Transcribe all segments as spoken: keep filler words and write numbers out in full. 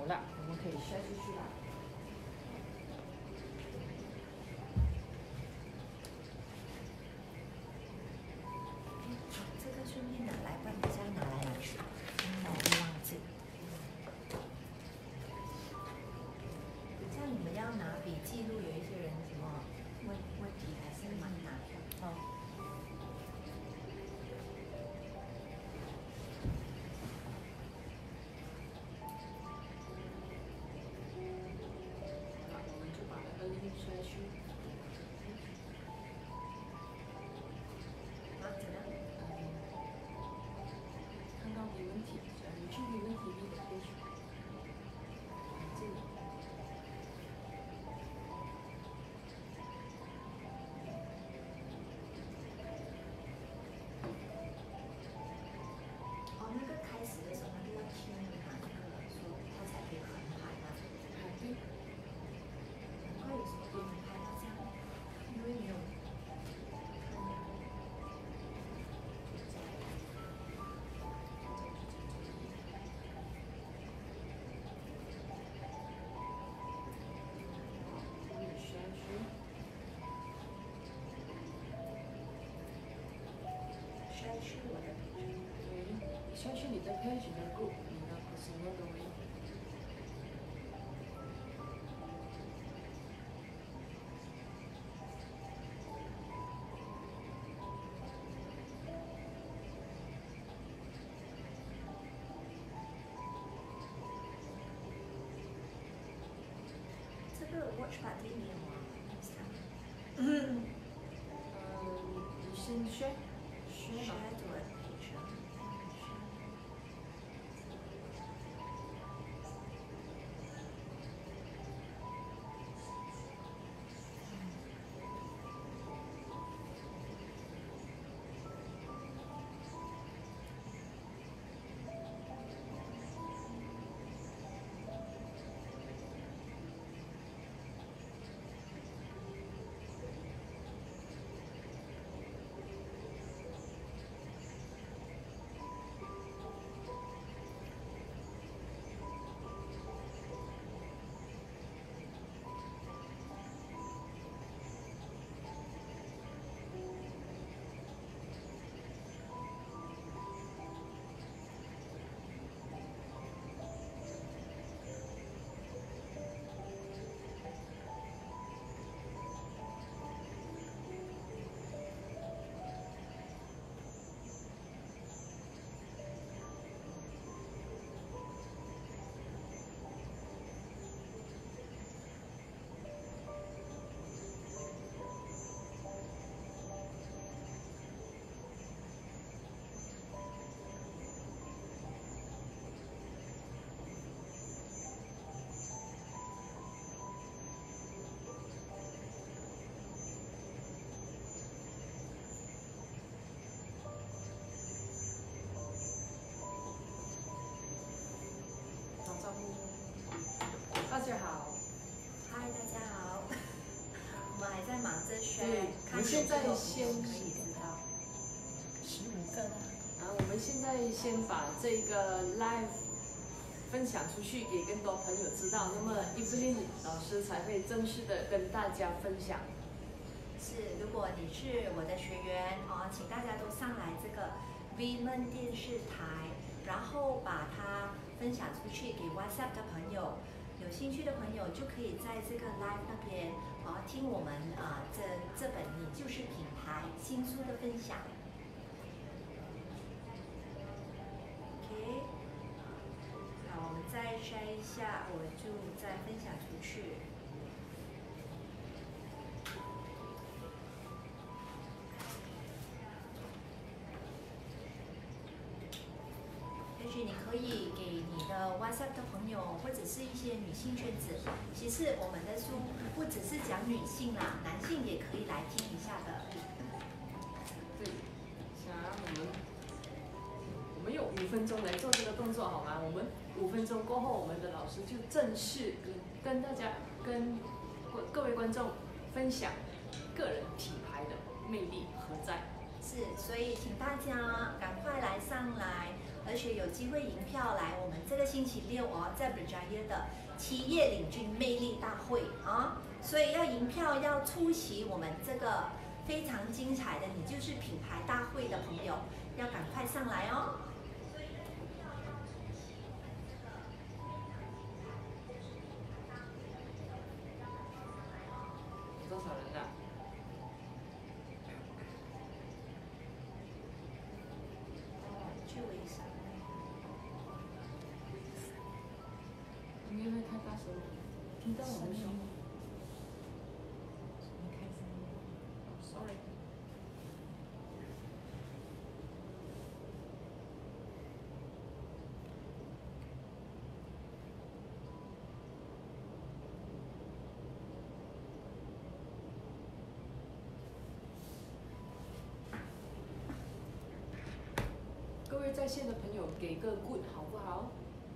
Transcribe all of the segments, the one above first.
了，我们可以筛出去了。 这个顺便拿来，帮大家拿来拿去，我会忘记。这样你们要拿笔记录，有一些人什么问问题还是蛮拿票。哦。 筛选你的 page 的 group， 你的什么都没有。 这个 watch party 没有啊？ 嗯，你先选，选选吧。 对。 大家好， 嗨，大家好，我们还在忙着选， 对，我们现在先可以知道， 十五个了。啊，我们现在先把这个 live 分享出去，给更多朋友知道，那么 Evelyn 老师才会正式的跟大家分享。 是，如果你是我的学员哦，请大家都上来这个 Vman 电视台，然后把它分享出去给 WhatsApp 的朋友。有兴趣的朋友就可以在这个 live 那边啊听我们啊这这本你就是品牌新书的分享。OK， 好，我们再筛一下，我就再分享出去。也许你可以给你的 WhatsApp 的朋友，或者是一些女性圈子。其实我们的书不只是讲女性啦，男性也可以来听一下的。 对，想我们我们有五分钟来做这个动作好吗？我们五分钟过后，我们的老师就正式跟跟大家跟各位观众分享个人品牌的魅力何在。 是，所以请大家赶快来上来而且有机会赢票来我们这个星期六哦，在 Berjaya 的企业领军魅力大会啊，所以要赢票要出席我们这个非常精彩的你就是品牌大会的朋友，要赶快上来哦。 多少人啊？ 去微商。 音乐会太大声了，听到我们说话。Sorry。各位在线的朋友，给个 good 好不好？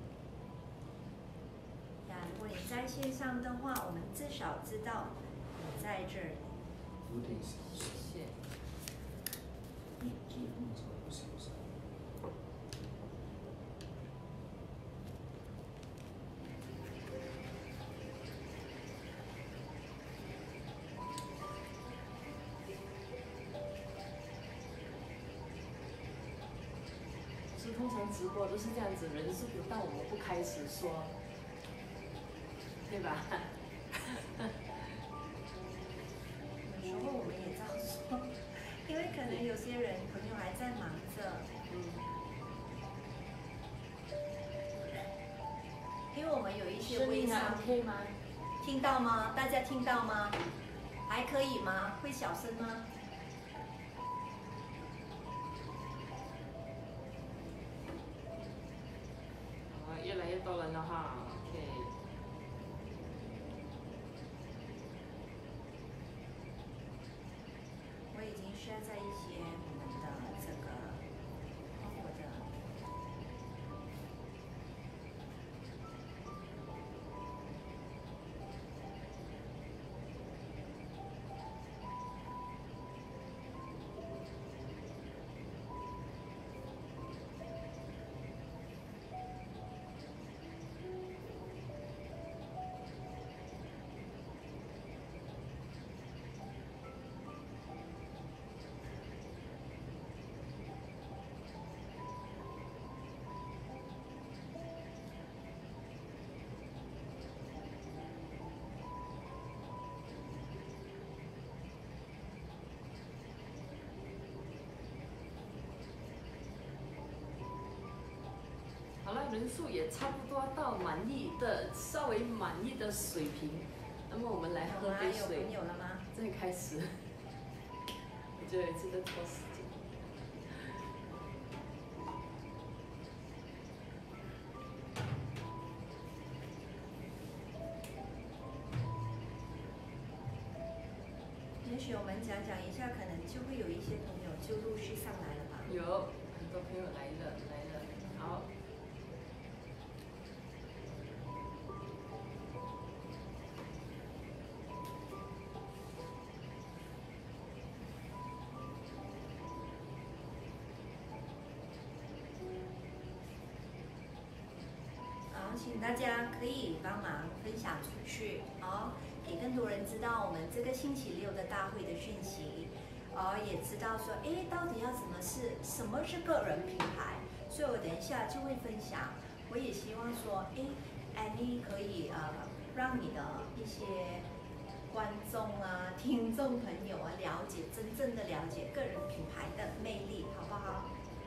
呀，如果你在线上的话，我们至少知道你在这里。 有点小声。 谢谢。 节目超不小声。 是通常直播都是这样子，人数不到我们不开始说，对吧？ 有时候我们也这样说，因为可能有些人朋友还在忙着， 嗯， 因为我们有一些声音还微商， OK 吗？ 听到吗？大家听到吗？还可以吗？会小声吗？ 好，越来越多人了哈 ，OK。 我已经 share 在一些我们的这个我的。 好了，人数也差不多到满意的，稍微满意的水平。那么我们来喝杯有水朋。友了吗？ 再开始，我觉得有一次在拖时间。 也许我们讲讲一下，可能就会有一些朋友就陆续上来了吧。 有很多朋友来了，来了，好。 好，请大家可以帮忙分享出去，哦，给更多人知道我们这个星期六的大会的讯息，哦，也知道说，哎，到底要怎么是什么是个人品牌？所以我等一下就会分享。我也希望说，哎，Annie 可以呃，让你的一些观众啊、听众朋友啊，了解真正的了解个人品牌的魅力，好不好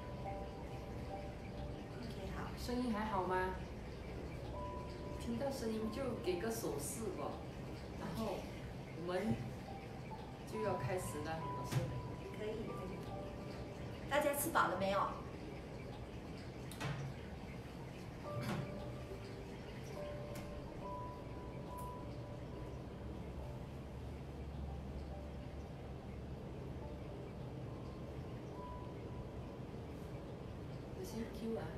？OK， 好。 声音还好吗？听到声音就给个手势吧，然后我们就要开始了，老师。 可以，可以。大家吃饱了没有？ 有些 Q 啊，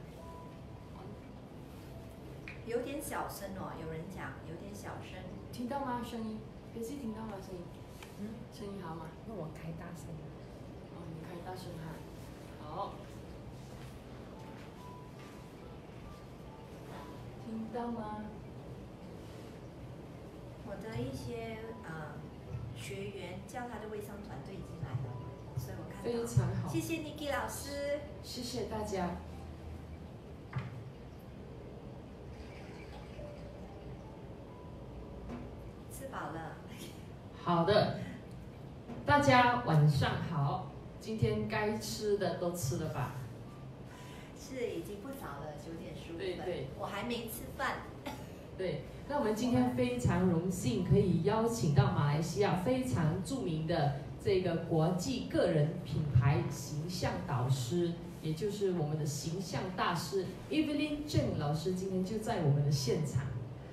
有点小声哦，有人讲有点小声。 听到吗？声音，别是听到吗？声音， 嗯， 声音好吗？ 那我开大声了。 哦，你开大声哈。好。 到吗？ 我的一些呃学员叫他的微商团队已经来了，所以我看到。 非常好， 谢谢 Niki 老师， 谢谢大家。 吃饱了。 好的，大家晚上好。今天该吃的都吃了吧？ 是已经不早了，九点十五分。 对对， 我还没吃饭。 对，那我们今天非常荣幸可以邀请到马来西亚非常著名的这个国际个人品牌形象导师，也就是我们的形象大师 Evelyn Cheng 老师，今天就在我们的现场。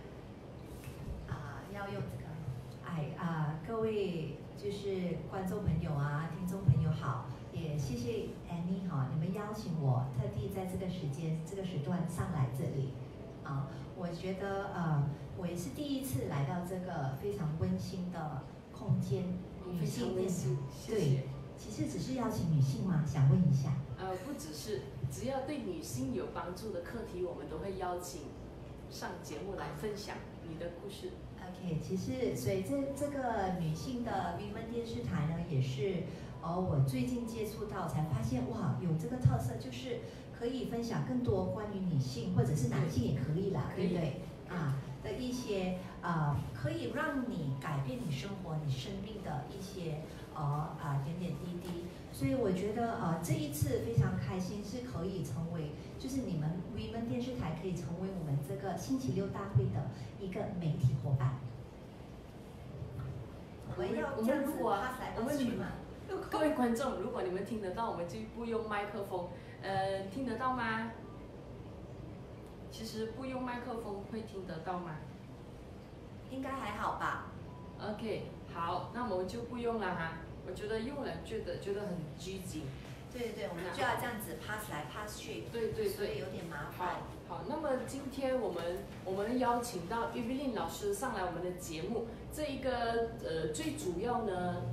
啊、要用这个，哎啊、各位就是观众朋友啊，听众朋友好，也谢谢 Annie 哈，你们邀请我特地在这个时间、这个时段上来这里，啊，我觉得呃，我也是第一次来到这个非常温馨的空间，女性电台。对，其实只是邀请女性吗？想问一下。 呃，不只是，只要对女性有帮助的课题，我们都会邀请上节目来分享你的故事。 OK， 其实所以这这个女性的 Women 电视台呢，也是哦，我最近接触到才发现哇，有这个特色，就是可以分享更多关于女性或者是男性也可以啦，对不对？啊的一些啊、呃，可以让你改变你生活、你生命的一些呃啊、呃、点点滴滴。所以我觉得呃这一次非常开心，是可以成为就是你们 Women 电视台可以成为我们这个星期六大会的一个媒体伙伴。我们要这样子 pass 来 pass 去嘛。 各位观众，如果你们听得到，我们就不用麦克风。呃，听得到吗？其实不用麦克风会听得到吗？ 应该还好吧。 OK， 好，那我们就不用了哈。我觉得用了觉得觉得很拘谨。 对对对，我们就要这样子 pass 来 pass 去。 对对对， 所以有点麻烦。 好，好，那么今天我们我们邀请到 Evelyn 老师上来我们的节目，这一个呃最主要呢。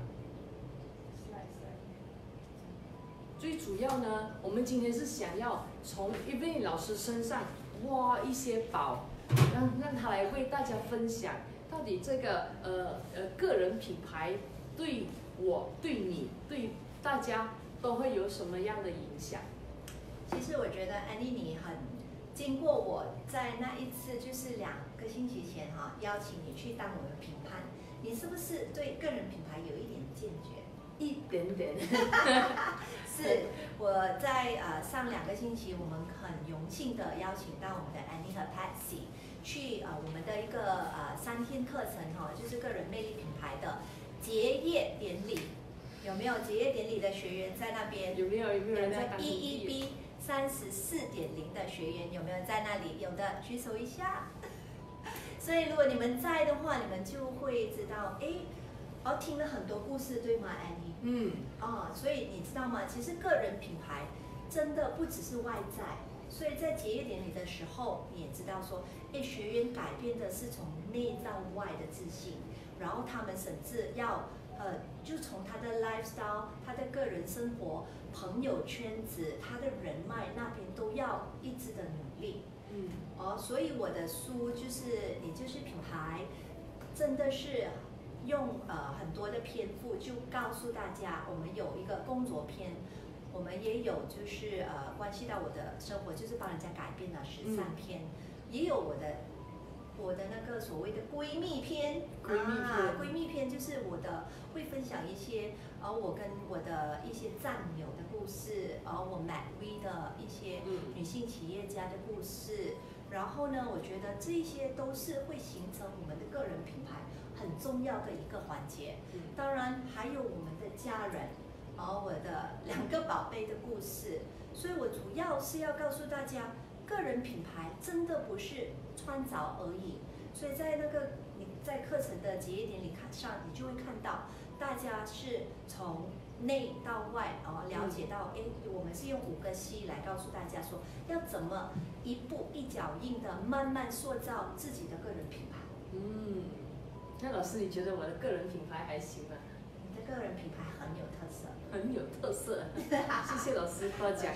最主要呢，我们今天是想要从 Evelyn 老师身上挖一些宝，让让他来为大家分享，到底这个呃呃个人品牌对我、对你、对大家都会有什么样的影响？ 其实我觉得安妮你很，经过我在那一次就是两个星期前哈、啊，邀请你去当我的评判，你是不是对个人品牌有一点见解？ 一点点。 是我在呃上两个星期，我们很荣幸的邀请到我们的 Annie 和 Patsy 去呃我们的一个呃三天课程哈、哦，就是个人魅力品牌的结业典礼。有没有结业典礼的学员在那边？ 有没有有没有人在当 E E B 三十四点零的学员有没有在那里？有的举手一下。所以如果你们在的话，你们就会知道，哎。哦，听了很多故事，对吗，安妮？ 嗯。 哦，所以你知道吗？其实个人品牌真的不只是外在，所以在结业典礼的时候，你也知道说，哎，学员改变的是从内到外的自信，然后他们甚至要呃，就从他的 lifestyle、他的个人生活、朋友圈子、他的人脉那边都要一直的努力。 嗯。 哦，所以我的书就是你就是品牌，真的是。用呃很多的篇幅就告诉大家，我们有一个工作篇，我们也有就是呃关系到我的生活，就是帮人家改变了十三篇，嗯、也有我的我的那个所谓的闺蜜篇， 闺蜜篇， 啊、闺蜜篇就是我的会分享一些呃我跟我的一些战友的故事，呃我 MacV 的一些女性企业家的故事，然后呢，我觉得这些都是会形成我们的个人品牌。很重要的一个环节，当然还有我们的家人，然后我的两个宝贝的故事，所以我主要是要告诉大家，个人品牌真的不是穿着而已。所以在那个你在课程的结业典礼看上，你就会看到大家是从内到外哦了解到，哎，我们是用五个 C 来告诉大家说，要怎么一步一脚印的慢慢塑造自己的个人品牌。 嗯。那老师，你觉得我的个人品牌还行吗？ 你的个人品牌很有特色， 很有特色。谢谢老师夸奖。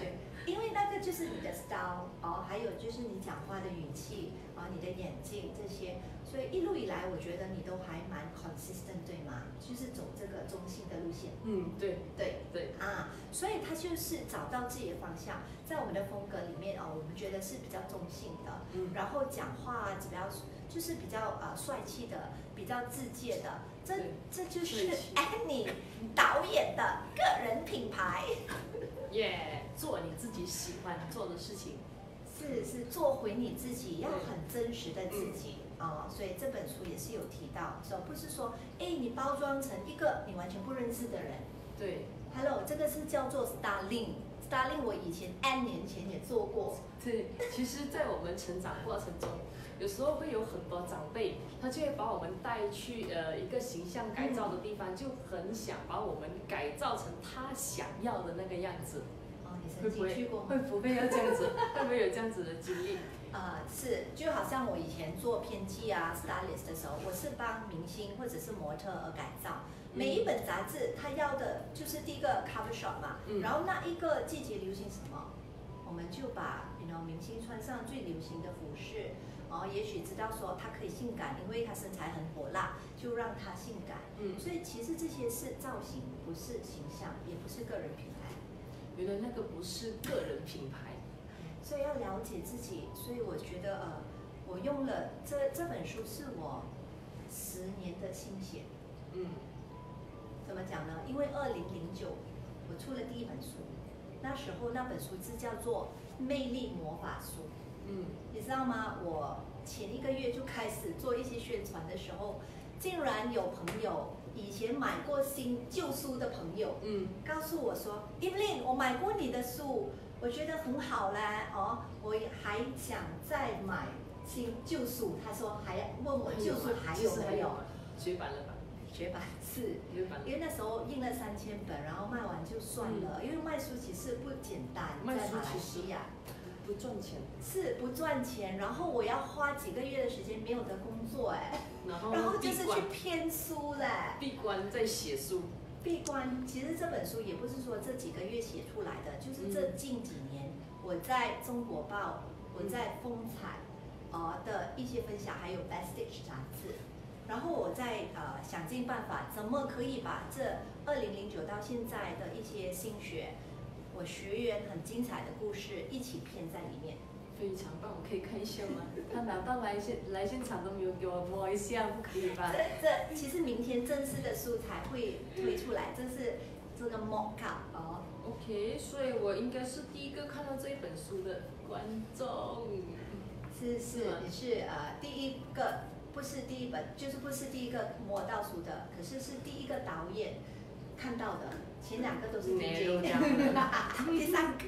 因为那个就是你的 style 哦，还有就是你讲话的语气啊、哦，你的眼镜这些，所以一路以来我觉得你都还蛮 consistent 对吗？就是走这个中性的路线。 嗯，对对对啊，所以他就是找到自己的方向，在我们的风格里面哦，我们觉得是比较中性的， 嗯， 然后讲话比较就是比较呃帅气的，比较自介的，这这就是 Annie 导演的个人品牌。 耶， yeah, 做你自己喜欢做的事情， 是是做回你自己，要很真实的自己啊、嗯哦。所以这本书也是有提到，说不是说，哎，你包装成一个你完全不认识的人。 对 ，Hello， 这个是叫做 Starling。Starling 我以前 N 年前也做过。 对，其实，在我们成长过程中，有时候会有很多长辈，他就会把我们带去呃一个形象改造的地方，嗯、就很想把我们改造成他想要的那个样子。 哦，你曾经去过吗？ 会不会要这样子？会不会有这样子的经历？ 啊、呃，是，就好像我以前做编辑啊 ，stylist 的时候，我是帮明星或者是模特而改造。每一本杂志，他要的就是第一个 cover shot 嘛，嗯、然后那一个季节流行什么，我们就把 you know 明星穿上最流行的服饰，哦，也许知道说他可以性感，因为他身材很火辣，就让他性感。嗯，所以其实这些是造型，不是形象，也不是个人品牌。 原来那个不是个人品牌， 所以要了解自己。所以我觉得呃，我用了这这本书是我十年的心血。嗯。怎么讲呢？因为二零零九我出了第一本书，那时候那本书字叫做《魅力魔法书》。嗯，你知道吗？我前一个月就开始做一些宣传的时候，竟然有朋友以前买过新旧书的朋友，嗯，告诉我说 ，Evelyn， 我买过你的书，我觉得很好嘞，哦，我还想再买新旧书。他说还问我旧书还有没有？ 绝版了吧？ 绝版是，因为那时候印了三千本，然后卖完就算了。嗯、因为卖书其实不简单，在马来西亚不赚钱， 是不赚钱。然后我要花几个月的时间没有的工作哎， 然后然后就是去编书嘞， 闭关在写书。 闭关，其实这本书也不是说这几个月写出来的，就是这近几年我在中国报、我在风采呃的一些分享，还有 Backstage 杂志。然后我再呃想尽办法，怎么可以把这二零零九到现在的一些心血，我学员很精彩的故事一起编在里面。 非常棒，我可以看一下吗？他拿到来现来现场都没有给我摸一下，不可以吧？ 这这其实明天正式的书才会推出来，这是这个 mock up 哦。 OK， 所以我应该是第一个看到这一本书的观众。 是是，你是呃第一个。不是第一本，就是不是第一个摸到书的，可是是第一个导演看到的，前两个都是 D J 第三个。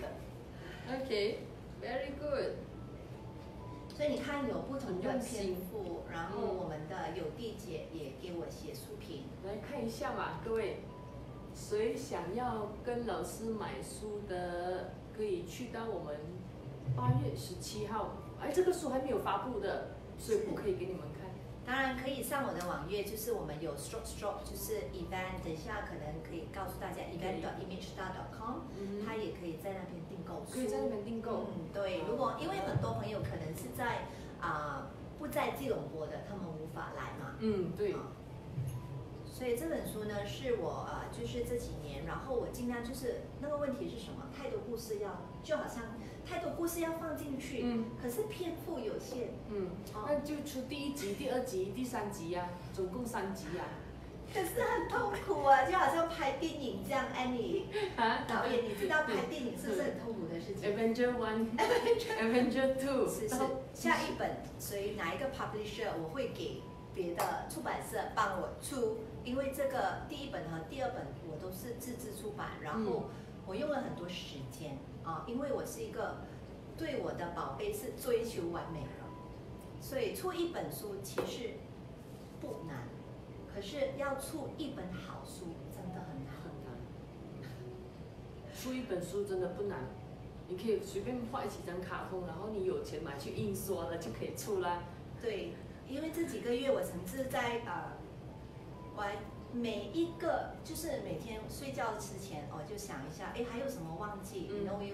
OK，very good。 所以你看有不同的篇幅，然后我们的有地姐也给我写书评。 来看一下嘛，各位，谁想要跟老师买书的，可以去到我们八月十七号，哎，这个书还没有发布的，所以不可以给你们看。 当然可以上我的网页，就是我们有 stroke stroke， 就是 event， 等一下可能可以告诉大家 event dot image star dot com， 它也可以在那边订购书。 可以在那边订购。 嗯，对。如果因为很多朋友可能是在啊、呃、不在吉隆坡的，他们无法来嘛。 嗯，对。 啊、所以这本书呢，是我呃就是这几年，然后我尽量就是那个问题是什么？太多故事要，就好像。太多故事要放进去，嗯，可是篇幅有限， 嗯，哦、那就出第一集、第二集、第三集呀、啊，总共三集呀、啊。 可是很痛苦啊，就好像拍电影这样。Annie 啊，导演，你知道拍电影是不是很痛苦的事情 ？Avenger One，Avenger Two， 是是。下一本谁哪一个 publisher 我会给别的出版社帮我出，因为这个第一本和第二本我都是自制出版，然后我用了很多时间。啊，因为我是一个对我的宝贝是追求完美的，所以出一本书其实不难，可是要出一本好书真的很难很难。出一本书真的不难，你可以随便画几张卡通，然后你有钱买去印刷了就可以出啦。 对，因为这几个月我曾是在呃，我每一个就是每天睡觉之前，我、哦、就想一下，哎，还有什么忘记？然后又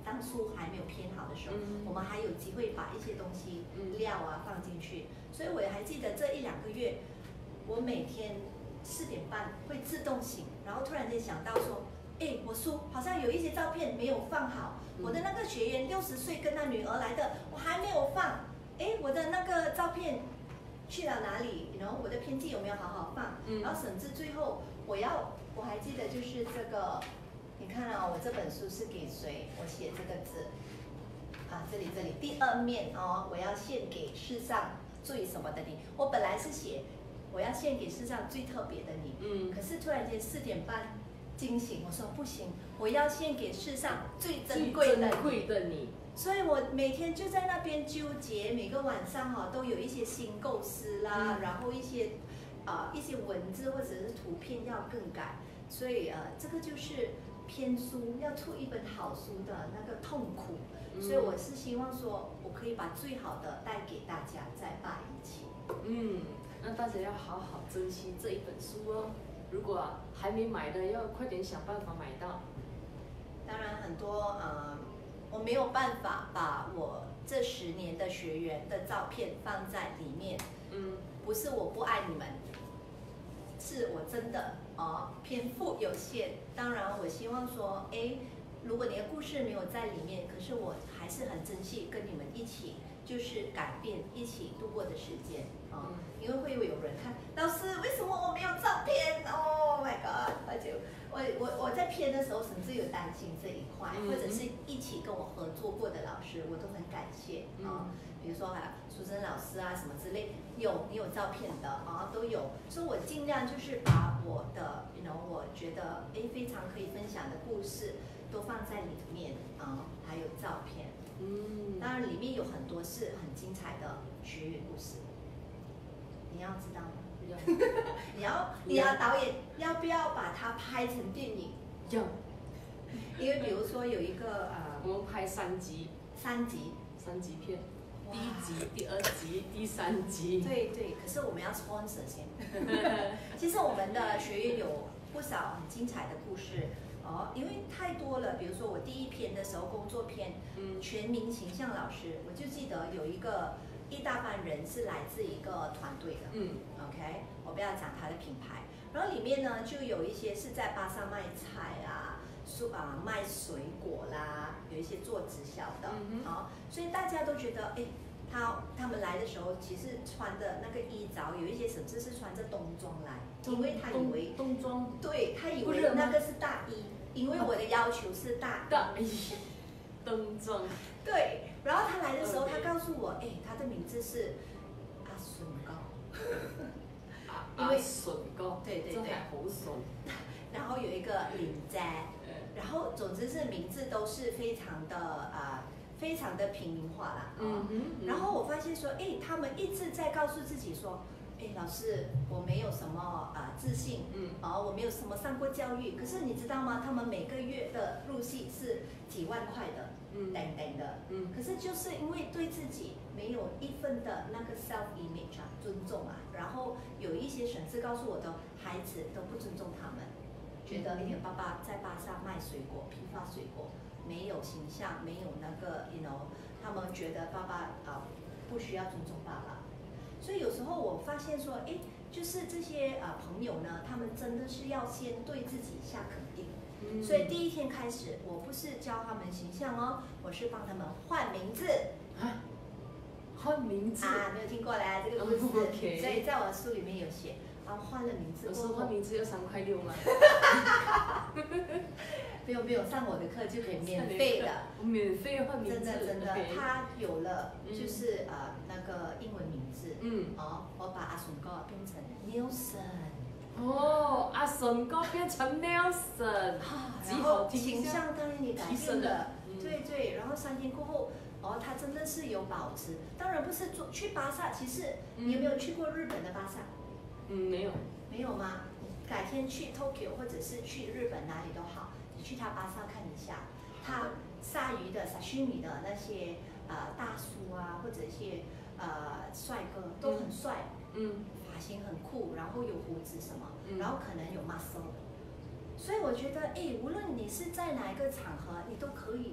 当初还没有偏好的时候， 嗯我们还有机会把一些东西嗯料啊放进去。所以我还记得这一两个月，我每天四点半会自动醒，然后突然间想到说，哎，我书好像有一些照片没有放好， 嗯我的那个学员六十岁跟他女儿来的，我还没有放，哎，我的那个照片去了哪里？然后我的片记有没有好好放？ 嗯然后甚至最后我要，我还记得就是这个，你看啊，我这本书是给谁？我写这个字啊，这里这里第二面哦，我要献给世上最什么的你。我本来是写我要献给世上最特别的你， 嗯可是突然间四点半惊醒，我说不行，我要献给世上最珍最贵的珍你。 贵的你， 所以我每天就在那边纠结，每个晚上哈、都有一些新构思啦， 嗯然后一些啊、一些文字或者是图片要更改，所以呃这个就是编书要出一本好书的那个痛苦， 嗯所以我是希望说我可以把最好的带给大家，再把一起。 嗯，那大家要好好珍惜这一本书哦。如果、啊、还没买的，要快点想办法买到。 当然很多呃，我没有办法把我这十年的学员的照片放在里面， 嗯不是我不爱你们，是我真的哦篇幅有限。当然，我希望说，哎，如果你的故事没有在里面，可是我还是很珍惜跟你们一起，就是改变一起度过的时间啊、哦嗯因为会有人看，老师为什么我没有照片？Oh my god！而且我我我在编的时候，甚至有担心这一块， 嗯或者是一起跟我合作过的老师，我都很感谢啊、 嗯比如说还有淑珍老师啊什么之类，有你有照片的啊都有，所以我尽量就是把我的，you know，我觉得哎非常可以分享的故事都放在里面啊，还有照片。 嗯， 当然里面有很多是很精彩的学员故事，你要知道吗？ 要你要你要导演要不要把它拍成电影？ 要， 因为比如说有一个呃我们拍三集， 三集， 三集片， 哇第一集、第二集、第三集。 对对，可是我们要 sponsor 先。其实我们的学员有不少很精彩的故事哦，因为太多了。比如说我第一篇的时候，工作篇， 嗯全民形象老师，我就记得有一个一大班人是来自一个团队的。 嗯 OK，我不要讲它的品牌，然后里面呢就有一些是在巴萨卖菜啊，蔬啊卖水果啦，有一些做直销的， 嗯哼啊、所以大家都觉得，哎，他他们来的时候，其实穿的那个衣着，有一些甚至是穿着冬装来，因为他以为， 冬冬装对他以不热吗为那个是大衣，因为我的要求是大衣， 大衣，冬装。 对，然后他来的时候， OK 他告诉我，哎，他的名字是阿笋糕。 啊因为啊笋糕， 对对对这还好笋。 然后有一个领摘， 呃然后总之是名字都是非常的啊、非常的平民化啦。哦嗯哼， 然后我发现说，哎，他们一直在告诉自己说，哎，老师，我没有什么啊、自信， 嗯啊、我没有什么上过教育。可是你知道吗？他们每个月的入息是几万块的， 嗯等等的。 嗯可是就是因为对自己没有一分的那个 self image 啊，尊重啊，然后有一些甚至告诉我的孩子都不尊重他们，觉得你的爸爸在巴萨卖水果，批发水果，没有形象，没有那个 you know，他们觉得爸爸啊、不需要尊重爸爸，所以有时候我发现说，哎，就是这些啊、朋友呢，他们真的是要先对自己下肯定。 嗯所以第一天开始，我不是教他们形象哦，我是帮他们换名字啊，换名字， 啊，没有听过来这个故事， 哦，OK 所以在我书里面有写，啊，换了名字有时过后， 候换名字要三块六吗？ 没有没有上我的课就可以免费的， 免费换名字， 真的真的 OK， 他有了嗯就是呃那个英文名字， 嗯， 哦，我把阿笋糕变成 Nelson， 哦，阿笋糕变成 Nelson， 啊， 极然后好听一下形象当然也改提升了变了， 嗯对对，然后三天过后，哦，他真的是有保持，当然不是做去巴萨，其实你有没有去过日本的巴萨？ 嗯，没有， 没有吗？改天去 Tokyo 或者是去日本哪里都好，你去他巴萨看一下，他鲨鱼的 sashimi 的那些呃大叔啊，或者一些呃帅哥都很帅， 嗯发型很酷，然后有胡子什么， 嗯然后可能有 muscle，所以我觉得，哎，无论你是在哪一个场合，你都可以，you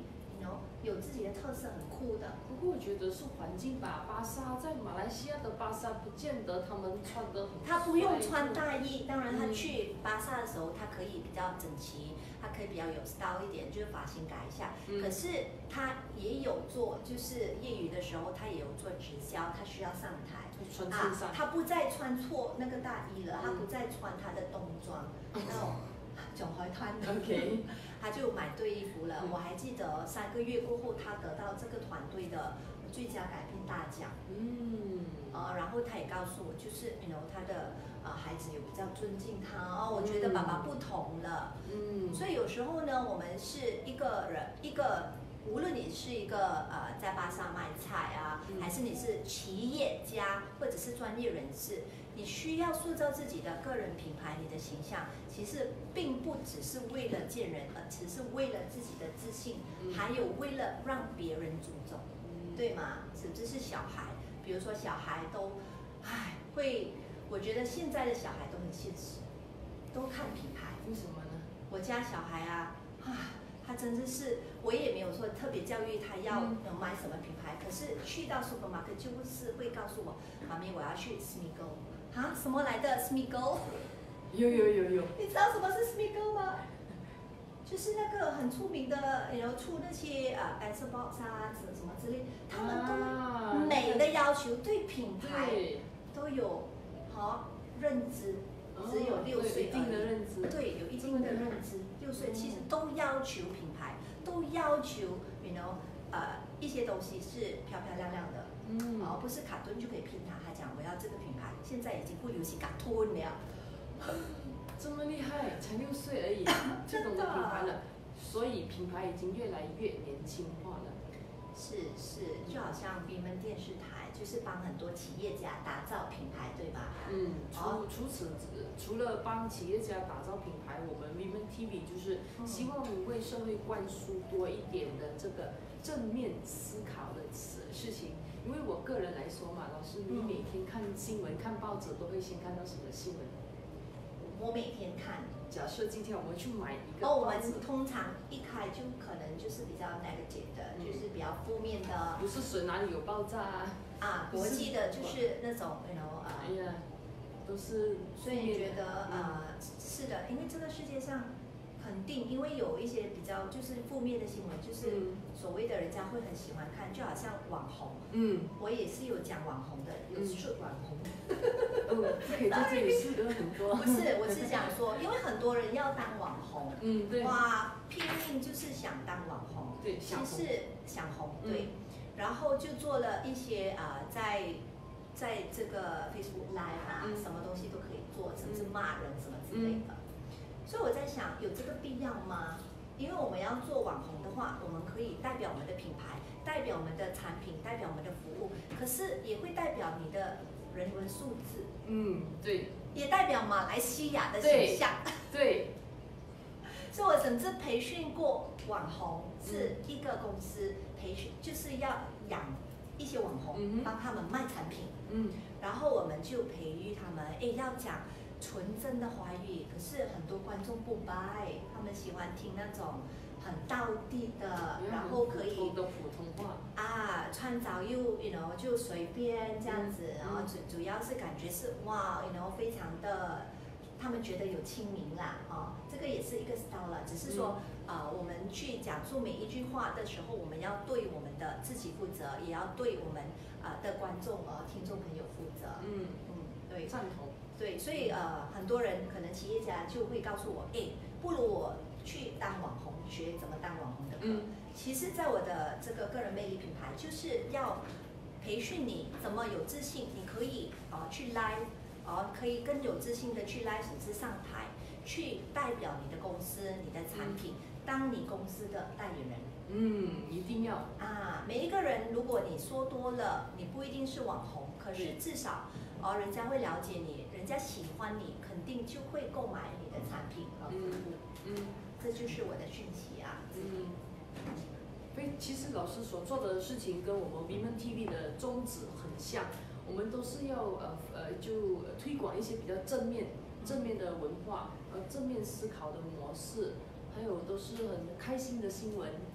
know 有自己的特色，很酷的。 不过我觉得是环境吧，巴萨在马来西亚的巴萨不见得他们穿得很帅。 他不用穿大衣，当然他去巴萨的时候，他可以比较整齐，他可以比较有 style 一点，就是发型改一下。 嗯、 可是他也有做，就是业余的时候，他也有做直销，他需要上台。 穿衬衫、 啊，他不再穿错那个大衣了，嗯、他不再穿他的冬装，那种囧海滩的。 OK， 他就买对衣服了。 嗯、 我还记得三个月过后，他得到这个团队的最佳改编大奖。 嗯。 呃，然后他也告诉我，就是 you know 他的呃孩子有比较尊敬他哦，我觉得爸爸不同了。 嗯。 所以有时候呢，我们是一个人一个。无论你是一个呃在巴萨卖菜啊， 嗯、 还是你是企业家或者是专业人士，你需要塑造自己的个人品牌，你的形象，其实并不只是为了见人，而只是为了自己的自信， 嗯、 还有为了让别人尊重， 嗯、 对吗？甚至是小孩，比如说小孩都，唉，会，我觉得现在的小孩都很现实，都看品牌。 为什么呢？ 我家小孩啊，啊。他真的是，我也没有说特别教育他要买什么品牌，嗯、可是去到 supermarket 就是会告诉我，妈咪我要去 Smiggle， 啊，什么来的 Smiggle？ 有有有有。 你知道什么是 Smiggle 吗？就是那个很出名的，然后出那些啊 answer box 啊，什么之类，他们对美的要求，对品牌都有好认知。只有六岁而已，对，有一定的认知。六岁其实都要求品牌，都要求 ，you know， 呃，一些东西是漂漂亮亮的，嗯，而不是卡通就可以骗他。他讲我要这个品牌，现在已经不流行卡通了。 这么厉害，才六岁而已，就懂得品牌了，所以品牌已经越来越年轻化了。 是是，就好像闭门电视台，就是帮很多企业家打造品牌，对吧？ 嗯，除除此除了帮企业家打造品牌，我们 Women T V 就是希望为社会灌输多一点的这个正面思考的事情。因为我个人来说嘛，老师，你每天看新闻、看报纸都会先看到什么新闻？ 我每天看。 假设今天我们去买一个哦，我们通常一开就可能就是比较 negative 的，嗯、就是比较负面的。 不是水哪里有爆炸啊？ 啊，国际的就是那种 you know 呃， 哎呀，都是。 所以你觉得呃是的，因为这个世界上肯定，因为有一些比较就是负面的新闻，就是所谓的人家会很喜欢看，就好像网红。嗯。我也是有讲网红的，有说网红。 嗯，可以在这里说的很多。 不是，我是想说，因为很多人要当网红， 嗯，对， 哇，拼命就是想当网红， 对，想红，是想红，对，嗯、然后就做了一些啊、呃，在在这个 Facebook Live 啊，嗯、什么东西都可以做，甚至骂人什么之类的。嗯、所以我在想，有这个必要吗？因为我们要做网红的话，我们可以代表我们的品牌，代表我们的产品，代表我们的服务，可是也会代表你的人文素质。 嗯，对。 也代表马来西亚的形象。 对。对所以我甚至培训过网红，是一个公司培训，就是要养一些网红， 嗯、 帮他们卖产品。 嗯。 然后我们就培育他们，哎，要讲纯正的华语，可是很多观众不拜，他们喜欢听那种很道地的，然后可以的普通话啊，穿着又 you know 就随便这样子，嗯、然后主主要是感觉是哇 you know 非常的，他们觉得有亲民啦，哦，这个也是一个 style 了，只是说、嗯、呃我们去讲述每一句话的时候，我们要对我们的自己负责，也要对我们呃的观众呃听众朋友负责。嗯嗯，对， 赞同。 对，所以呃很多人可能企业家就会告诉我，哎，不如我去当网红，学怎么当网红的课。嗯、其实，在我的这个个人魅力品牌，就是要培训你怎么有自信，你可以啊、呃、去 live， 啊、呃、可以更有自信的去 live， 甚至上台去代表你的公司、你的产品，嗯、当你公司的代言人。 嗯，一定要啊！每一个人，如果你说多了，你不一定是网红，可是至少哦，人家会了解你，人家喜欢你，肯定就会购买你的产品和服务。嗯，嗯这就是我的讯息啊。嗯。 所以其实老师所做的事情跟我们 Women T V 的宗旨很像，我们都是要呃呃就推广一些比较正面正面的文化，呃正面思考的模式，还有都是很开心的新闻。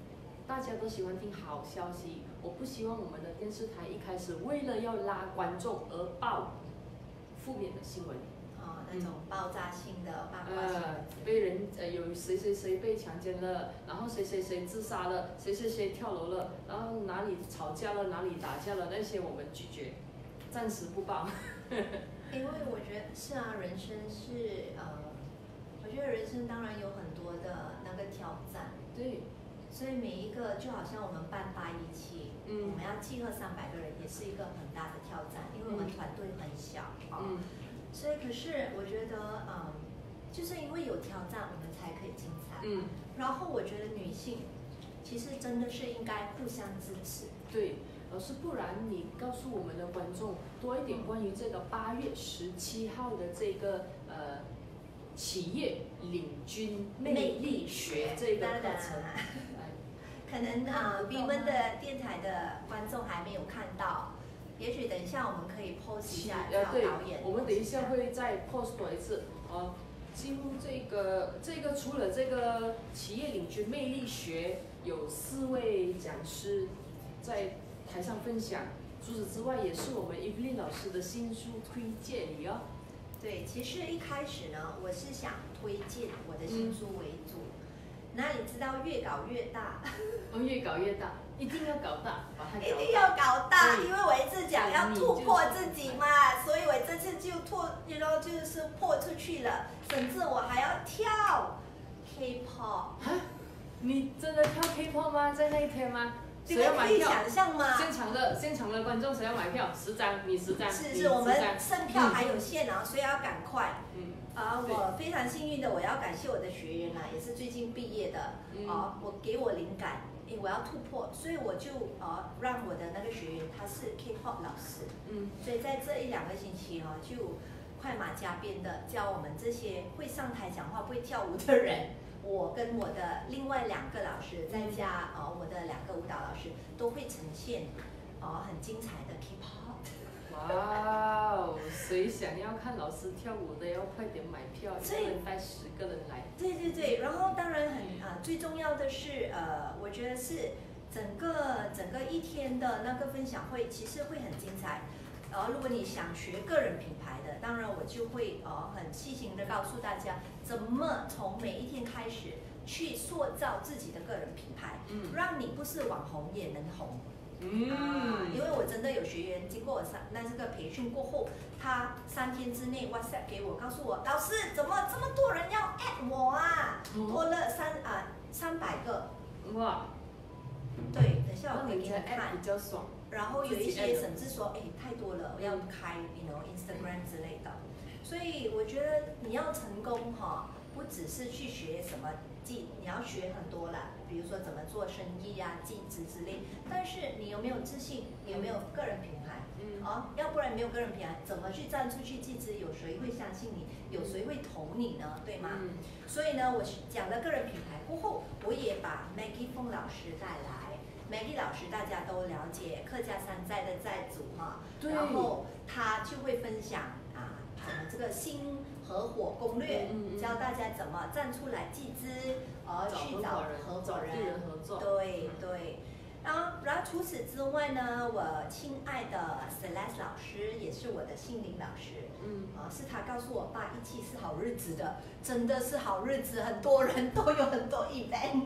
大家都喜欢听好消息，我不希望我们的电视台一开始为了要拉观众而报负面的新闻。 哦，那种爆炸性的八卦新闻。 呃，被人呃有谁谁谁被强奸了，然后谁谁谁自杀了，谁谁谁跳楼了，然后哪里吵架了，哪里打架了，那些我们拒绝，暂时不报。 因为我觉得是啊，人生是呃，我觉得人生当然有很多的那个挑战， 对， 所以每一个就好像我们办八一七， 嗯我们要集合三百个人，也是一个很大的挑战，因为我们团队很小啊、哦嗯所以可是我觉得嗯，就是因为有挑战，我们才可以精彩。 嗯， 然后我觉得女性其实真的是应该互相支持。 对。老师，不然你告诉我们的观众多一点关于这个八月十七号的这个呃企业领军魅力学这个课程。 可能啊 ，V 们的电台的观众还没有看到，也许等一下我们可以 post 一下呃，对， 导演。 我们等一下会再 post 多一次。呃，几乎这个这个除了这个企业领军魅力学有四位讲师在台上分享，除此之外，也是我们 Evelyn 老师的新书推荐语哦。 对，其实一开始呢，我是想推荐我的新书为主。嗯、那你知道越搞越大， 哦，越搞越大，一定要搞大，把它搞大。 一定要搞大，因为我一直讲要突破自己嘛，所以我这次就突，然后就是破出去了，甚至我还要跳 K-pop。 啊？你真的跳 K-pop 吗？在那一天吗？ 这个可以想象吗？ 现场的现场的观众谁要买票？十张，你十张。 是是，我们剩票还有限啊，所以要赶快。 嗯。 啊，我非常幸运的，我要感谢我的学员啦、啊，也是最近毕业的。嗯、啊，我给我灵感，诶，我要突破，所以我就啊让我的那个学员他是 K-pop 老师。嗯。所以在这一两个星期哈、啊，就快马加鞭的教我们这些会上台讲话、会跳舞的人。我跟我的另外两个老师，再加呃我的两个舞蹈老师，都会呈现呃很精彩的 K-pop。 哇哦！谁想要看老师跳舞的，要快点买票，一个人带十个人来。 对对对，然后当然很啊、呃，最重要的是呃，我觉得是整个整个一天的那个分享会，其实会很精彩。呃，如果你想学个人品牌的，当然我就会呃很细心的告诉大家，怎么从每一天开始去塑造自己的个人品牌，嗯，让你不是网红也能红，嗯、啊，因为我真的有学员经过我三那这个培训过后，他三天之内 WhatsApp 给我，告诉我老师怎么这么多人要 at 我啊，多了三啊三百个， 哇， 对，等下我会给你看， 比较爽。 然后有一些甚至说，哎，太多了，我要开 ，you know Instagram 之类的。所以我觉得你要成功哈，不只是去学什么技，你要学很多啦，比如说怎么做生意啊、技职之类。但是你有没有自信？你有没有个人品牌？嗯，啊，要不然没有个人品牌，怎么去站出去集资？有谁会相信你？有谁会投你呢？对吗？嗯、所以呢，我讲了个人品牌过后，我也把 Maggie 凤老师带来。Maggie 老师大家都了解，客家山寨的寨主哈，然后他就会分享啊，这个新合伙攻略，嗯嗯、教大家怎么站出来集资，而去找合伙人， 合作对对。然后，然后除此之外呢，我亲爱的 Celeste 老师也是我的心灵老师，嗯，啊，是他告诉我八一七是好日子的，真的是好日子，很多人都有很多 event。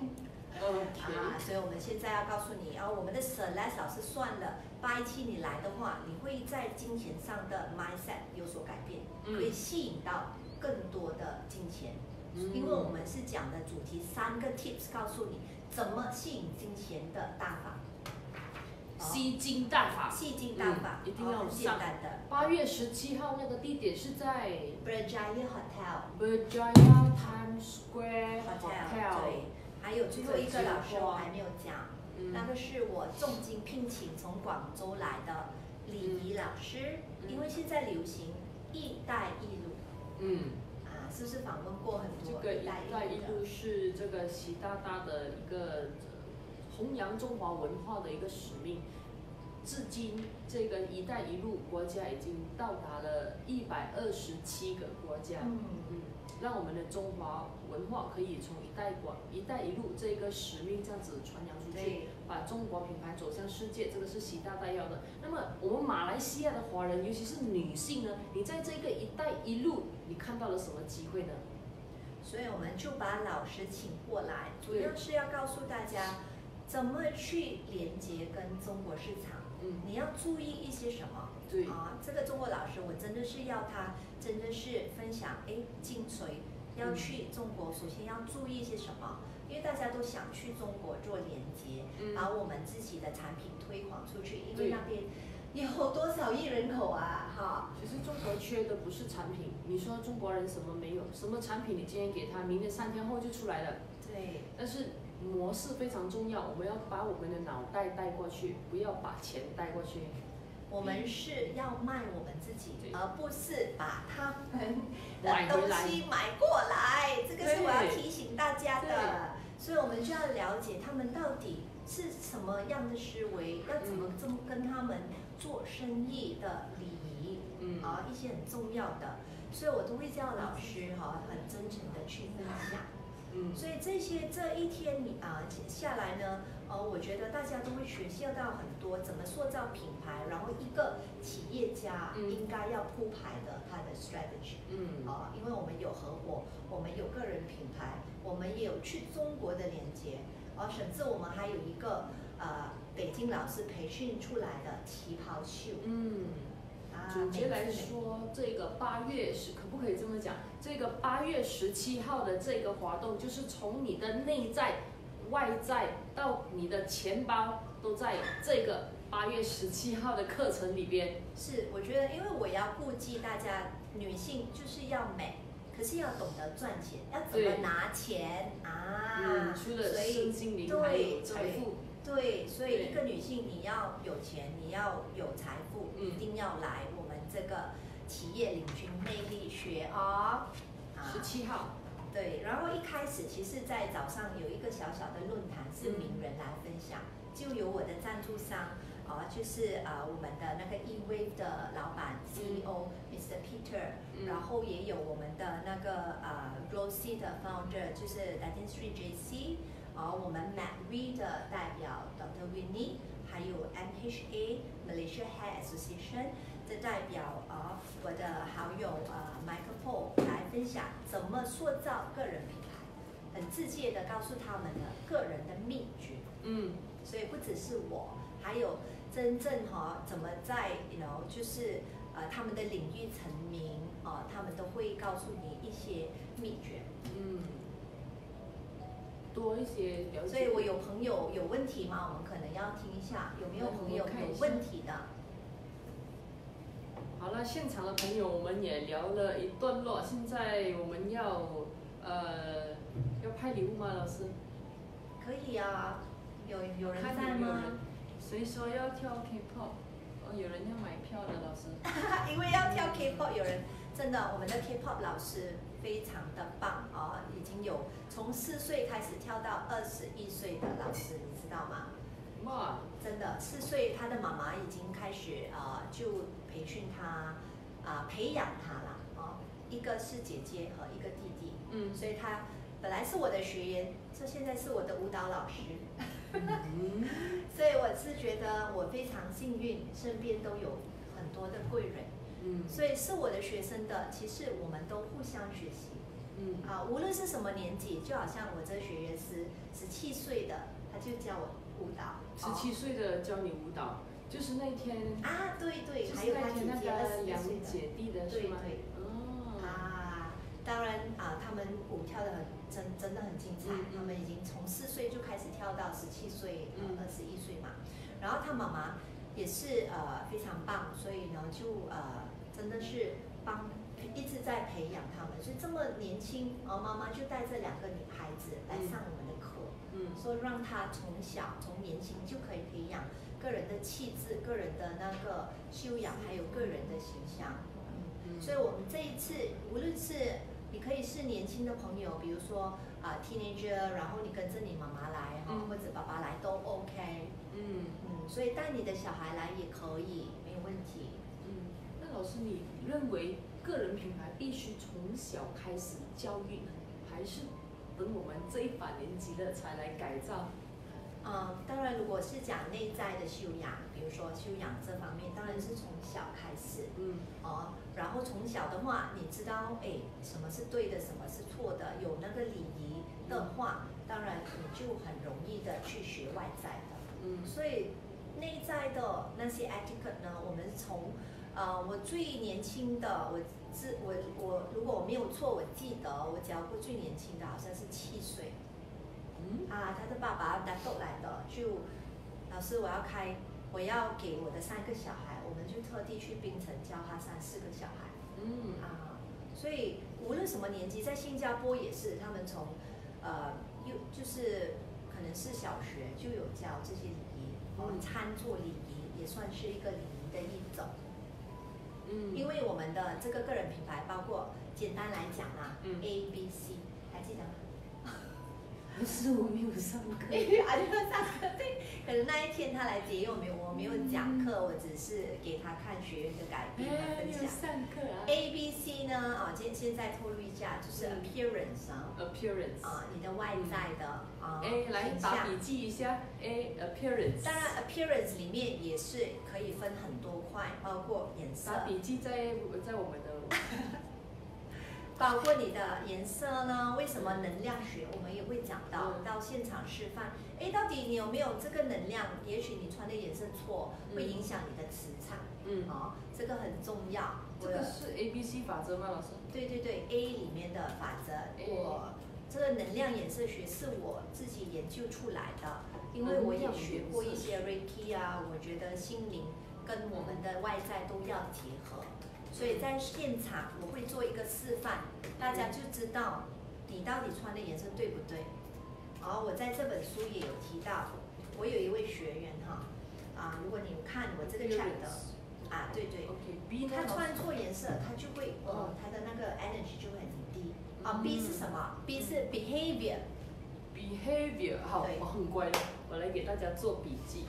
Okay. 啊，所以我们现在要告诉你，啊，我们的 Celeste 老师算了，八一七你来的话，你会在金钱上的 mindset 有所改变，嗯、可以吸引到更多的金钱。嗯、因为我们是讲的主题三个 tips， 告诉你怎么吸引金钱的大法。 吸金大法， 吸金大法， 嗯、一定要简单的。 八月十七号那个地点是在 Berjaya Hotel。Berjaya Times Square Hotel。对。还有最后一个老师我还没有讲，嗯、那个是我重金聘请从广州来的礼仪老师，嗯、因为现在流行“一带一路”，嗯，啊，是不是访问过很多？ 这个“一带一路”是这个习大大的一个弘扬中华文化的一个使命。 至今这个“一带一路”国家已经到达了一百二十七个国家， 嗯嗯，让我们的中华文化可以从“一带广”“一带一路”这个使命这样子传扬出去对， 把中国品牌走向世界，这个是习大大要的。那么我们马来西亚的华人，尤其是女性呢，你在这个“一带一路”，你看到了什么机会呢？ 所以我们就把老师请过来，主要是要告诉大家怎么去连接跟中国市场。 嗯， 你要注意一些什么？ 对啊，这个中国老师我真的是要他真的是分享，哎，精髓。要去中国，首先要注意一些什么？因为大家都想去中国做连接， 嗯把我们自己的产品推广出去，因为那边有多少亿人口啊，哈。 其实中国缺的不是产品，你说中国人什么没有？什么产品你今天给他，明天三天后就出来了。 对。 但是模式非常重要，我们要把我们的脑袋带过去，不要把钱带过去。 我们是要卖我们自己，而不是把他们的东西买过来。这个是我要提醒大家的。所以我们就要了解他们到底是什么样的思维，要怎么这么跟他们做生意的礼仪，嗯，啊，一些很重要的。所以我都会叫老师哈，很真诚的去分享。嗯，所以这些这一天你啊下来呢。呃，我觉得大家都会学习到很多怎么塑造品牌，然后一个企业家应该要铺排的他的 strategy， 嗯，啊、呃，因为我们有合伙，我们有个人品牌，我们也有去中国的连接，而、呃、甚至我们还有一个呃北京老师培训出来的旗袍秀， 嗯，啊、总结来说，这个八月是可不可以这么讲？这个八月十七号的这个活动，就是从你的内在。外在到你的钱包都在这个八月十七号的课程里边。 是，我觉得因为我要顾及大家，女性就是要美，可是要懂得赚钱，要怎么拿钱啊？ 嗯，除了身心灵还有财富。 对，所以一个女性你要有钱，你要有财富，嗯、一定要来我们这个企业领军魅力学哦。 十七号。 对，然后一开始其实，在早上有一个小小的论坛，是名人来分享，嗯、就有我的赞助商，啊、呃，就是啊、呃、我们的那个 eWave 的老板 C E O、嗯、Mister Peter，、嗯、然后也有我们的那个呃 Rosie 的 founder， 就是 Latin Street J C， 啊、呃，我们 MacRe 的代表 Doctor Winnie， 还有 M H A Malaysia Hair Association。的代表啊、呃，我的好友呃 Michael Paul 来分享怎么塑造个人品牌，很直接的告诉他们的个人的秘诀。嗯，所以不只是我，还有真正哈、哦、怎么在 you know 就是呃他们的领域成名啊、呃，他们都会告诉你一些秘诀。嗯， 多一些了解。 所以我有朋友有问题吗？我们可能要听一下，有没有朋友有问题的？ 好了，现场的朋友我们也聊了一段落，现在我们要呃要派礼物吗？老师？ 可以啊，有有人在吗？ 谁说要跳 K-pop？ 哦，有人要买票的老师。 因为要跳 K-pop， 有人真的，我们的 K-pop 老师非常的棒啊、哦，已经有从四岁开始跳到二十一岁的老师，你知道吗？ 哇！ 真的，四岁他的妈妈已经开始啊、呃、就。培训他，啊、呃，培养他啦，哦，一个是姐姐和一个弟弟，嗯，所以他本来是我的学员，这现在是我的舞蹈老师，嗯、所以我是觉得我非常幸运，身边都有很多的贵人，嗯，所以是我的学生的，其实我们都互相学习，嗯，啊，无论是什么年纪，就好像我这学员是十七岁的，他就教我舞蹈， 十七岁的教你舞蹈。就是那天啊，对对， 就是、 还有他姐姐二十两姐弟的是吗？ 对对， 哦， 啊，当然啊，他们舞跳的很真，真的很精彩。嗯、他们已经从四岁就开始跳到十七岁，呃，二十一岁嘛。然后他妈妈也是呃非常棒，所以呢就呃真的是帮一直在培养他们。所以这么年轻，然后妈妈就带这两个女孩子来上我们的课，嗯，说让她从小从年轻就可以培养。个人的气质、个人的那个修养，还有个人的形象，嗯，所以我们这一次，无论是你可以是年轻的朋友，比如说啊、呃、teenager， 然后你跟着你妈妈来哈，嗯、或者爸爸来都 OK， 嗯嗯， 嗯，所以带你的小孩来也可以，没有问题。 嗯，那老师，你认为个人品牌必须从小开始教育呢，还是等我们这一把年纪了才来改造？ 嗯，当然，如果是讲内在的修养，比如说修养这方面，当然是从小开始。 嗯， 哦，然后从小的话，你知道，哎，什么是对的，什么是错的，有那个礼仪的话，当然你就很容易的去学外在的。 嗯， 所以内在的那些 etiquette 呢，我们从呃，我最年轻的，我自我我如果我没有错，我记得我教过最年轻的好像是七岁。 嗯啊，他的爸爸带过来的，就老师我要开，我要给我的三个小孩，我们就特地去槟城教他三四个小孩。 嗯啊，所以无论什么年纪，在新加坡也是，他们从呃又就是可能是小学就有教这些礼仪，哦， 嗯餐桌礼仪也算是一个礼仪的一种。 嗯， 因为我们的这个个人品牌，包括简单来讲啊， 嗯 A B C， 还记得吗？ 可是我没有上课。 啊，就上课对，可能那一天他来接，因为我没有我没有讲课，我只是给他看学院的改变哎， 分没有享。 上课啊。 A B C 呢，啊，现现在透露一下，就是 appearance 啊， appearance 啊，你的外在的啊哎，来形象。 打笔记一下。A appearance。 当然 appearance 里面也是可以分很多块，包括颜色。 打笔记在在我们的。 包括你的颜色呢？为什么能量学我们也会讲到， 嗯到现场示范。哎，到底你有没有这个能量？也许你穿的颜色错，会影响你的磁场。 嗯， 哦，这个很重要。 这个是 A B C 法则吗，老师？ 对对对 ，A 里面的法则， A 我这个能量颜色学是我自己研究出来的，因为我也学过一些 Reiki 啊，我觉得心灵跟我们的外在都要结合。所以在现场我会做一个示范，大家就知道你到底穿的颜色对不对。然后我在这本书也有提到，我有一位学员哈，啊，如果你有看我这个 chapter， 啊，对对 ，OK，B 他穿错颜色，他就会哦，他的那个 energy 就会很低。啊 ，B 是什么 ？B 是 behavior。 behavior 好，我很乖的，我来给大家做笔记。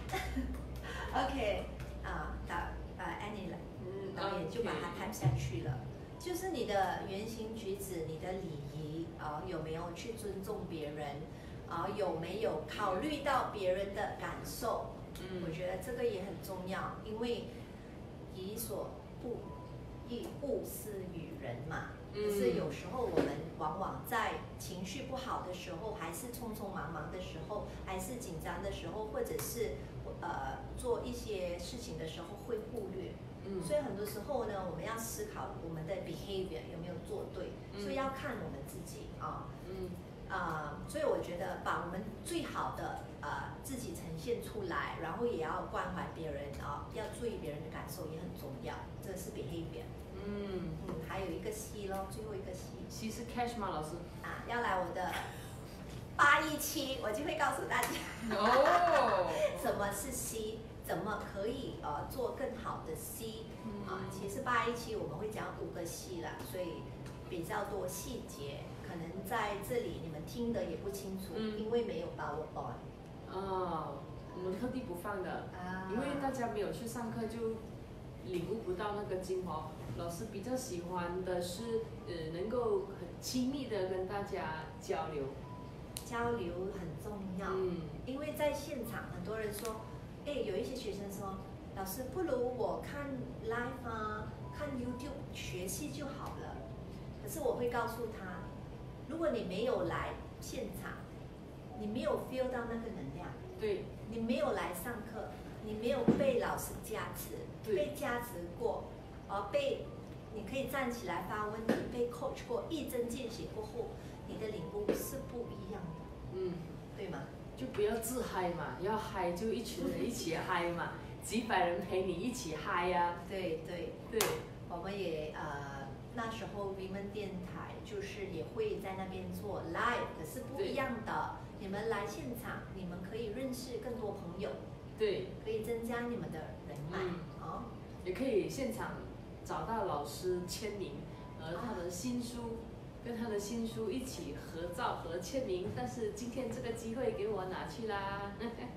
OK， 啊，导呃 Annie 来。导演就把它 type 下去了，就是你的言行举止、你的礼仪啊、呃，有没有去尊重别人啊、呃，有没有考虑到别人的感受？嗯，我觉得这个也很重要，因为己所不欲，勿施于人嘛。可是有时候我们往往在情绪不好的时候，还是匆匆忙忙的时候，还是紧张的时候，或者是呃做一些事情的时候会忽略。嗯，所以很多时候呢，我们要思考我们的 behavior 有没有做对，嗯、所以要看我们自己啊。嗯，啊、呃，所以我觉得把我们最好的呃自己呈现出来，然后也要关怀别人啊，要注意别人的感受也很重要，这是 behavior。嗯嗯，还有一个 C 咯，最后一个 C。 C 是 cash 吗，老师？ 啊，要来我的八一七，我就会告诉大家哦， 什么是 C。怎么可以呃做更好的 C 啊？其实八一七我们会讲五个 C 啦，所以比较多细节，可能在这里你们听的也不清楚，嗯、因为没有 PowerPoint。 哦，我们特地不放的，啊、因为大家没有去上课就领悟不到那个精华。老师比较喜欢的是呃能够很亲密的跟大家交流， 交流很重要，嗯，因为在现场很多人说。哎，有一些学生说，老师，不如我看 live 啊，看 YouTube 学习就好了。可是我会告诉他，如果你没有来现场，你没有 feel 到那个能量， 对， 你没有来上课，你没有被老师加持，被加持过，而被你可以站起来发问题，被 coach 过，一针见血过后，你的领悟是不一样的，嗯，对吗？ 就不要自嗨嘛，要嗨就一群人一起嗨嘛，几百人陪你一起嗨呀、啊。 对对对， 我们也呃那时候 Women 电台就是也会在那边做 live， 可是不一样的。你们来现场，你们可以认识更多朋友， 对， 可以增加你们的人脉、嗯、哦， 也可以现场找到老师签名，而他的新书。啊跟他的新书一起合照和签名，但是今天这个机会给我拿去啦。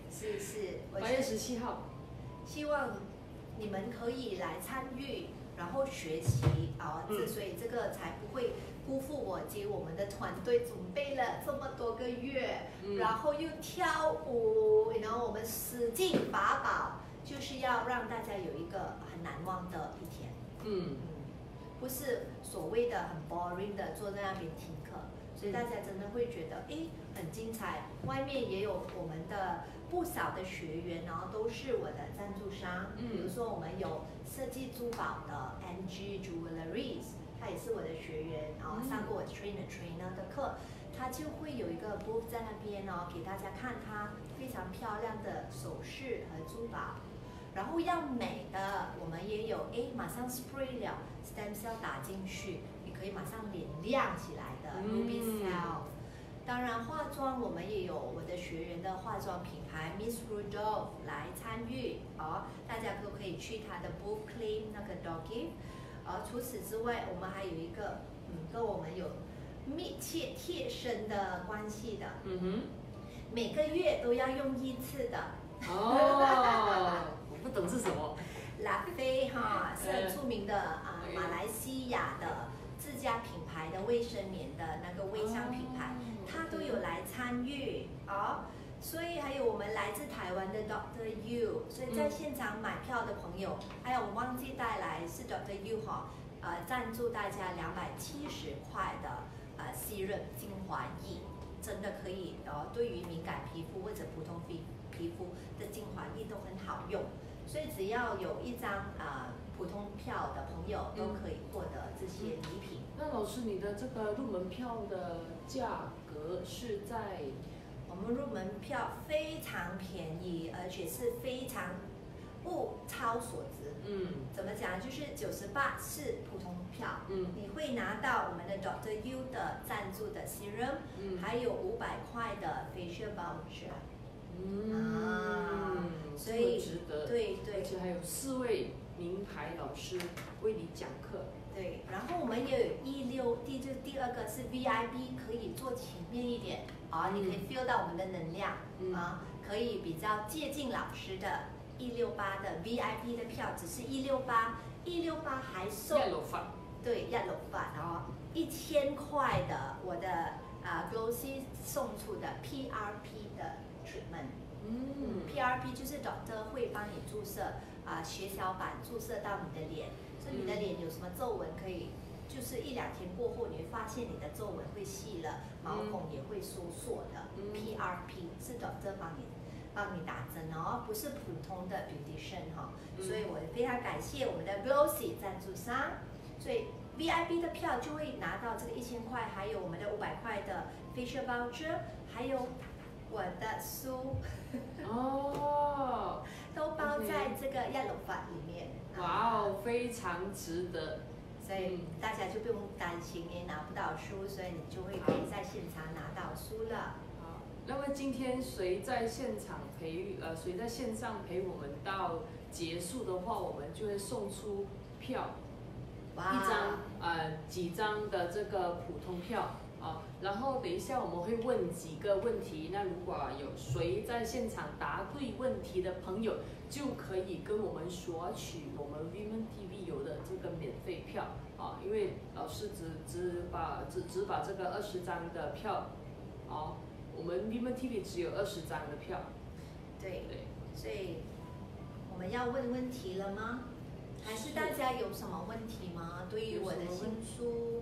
是是，我八月十七号， 希望你们可以来参与，然后学习啊，之、 嗯、 所以这个才不会辜负我及我们的团队准备了这么多个月，嗯、然后又跳舞，然后我们使劲法宝，就是要让大家有一个很难忘的一天。嗯嗯，不是所谓的很 boring 的坐在那边听课，所以大家真的会觉得哎很精彩。外面也有我们的不少的学员，然后都是我的赞助商，嗯、比如说我们有设计珠宝的 N G Jewelries， 他也是我的学员，然后上过我 trainer trainer 的课，他就会有一个 booth 在那边哦，给大家看他非常漂亮的首饰和珠宝。然后要美的，我们也有哎，马上 spray 了 stem cell 打进去，你可以马上脸亮起来的 Ruby Cell。当然化妆我们也有我的学员的化妆品牌 Miss Rudolph 来参与哦，大家都可以去她的 booth claim 那个 dog gift。而除此之外，我们还有一个嗯，跟我们有密切贴身的关系的，嗯哼，每个月都要用一次的。 哦，我不懂是什么。 拉菲哈是很出名的啊、呃，马来西亚的自家品牌的卫生棉的那个微商品牌，它都有来参与哦。所以还有我们来自台湾的 Doctor You， 所以在现场买票的朋友，嗯、还有我忘记带来是 Doctor You 哈，呃，赞助大家两百七十块的呃 serum 精华液，真的可以呃，对于敏感皮肤或者普通皮皮肤的精华液都很好用，所以只要有一张呃普通票的朋友都可以获得这些礼品。 嗯、那老师，你的这个入门票的价格是在？ 我们入门票非常便宜，而且是非常物超所值。嗯，怎么讲？就是九十八是普通票，嗯，你会拿到我们的 Doctor You 的赞助的 serum，嗯，还有五百块的 facial voucher。嗯， 啊， 所以值得。 对对， 而且还有四位名牌老师为你讲课。 对，然后我们也有一六第就第二个是 V I P， 可以坐前面一点啊，你可以 feel 到我们的能量、嗯、啊，可以比较接近老师的一六八的 V I P 的票，只是一六八，一六八还送亚罗发， 对亚罗发，然后一千块的我的啊 Glossy 送出的 P R P 的 treatment， 嗯 ，P R P 就是 doctor 会帮你注射啊血小板注射到你的脸。你的脸有什么皱纹，可以就是一两天过后，你会发现你的皱纹会细了，毛孔也会收缩的。嗯、P R P 是 doctor 帮你帮你打针哦，不是普通的 beautician 哈、哦。嗯、所以我非常感谢我们的 Glossy 赞助商，所以 V I P 的票就会拿到这个一千块，还有我们的五百块的 facial voucher， 还有我的书。哦，都包在这个亚罗法里面。 哇哦，非常值得， 所以大家就不用担心你拿不到书，所以你就会可以在现场拿到书了。 好，那么今天谁在现场陪呃谁在线上陪我们到结束的话，我们就会送出票，一张呃几张的这个普通票。啊，然后等一下我们会问几个问题，那如果有谁在现场答对问题的朋友，就可以跟我们索取我们 Women T V 有的这个免费票啊，因为老师只只把只只把这个二十张的票，啊，我们 Women T V 只有二十张的票。 对对，所以我们要问问题了吗？还是大家有什么问题吗？对于我的新书？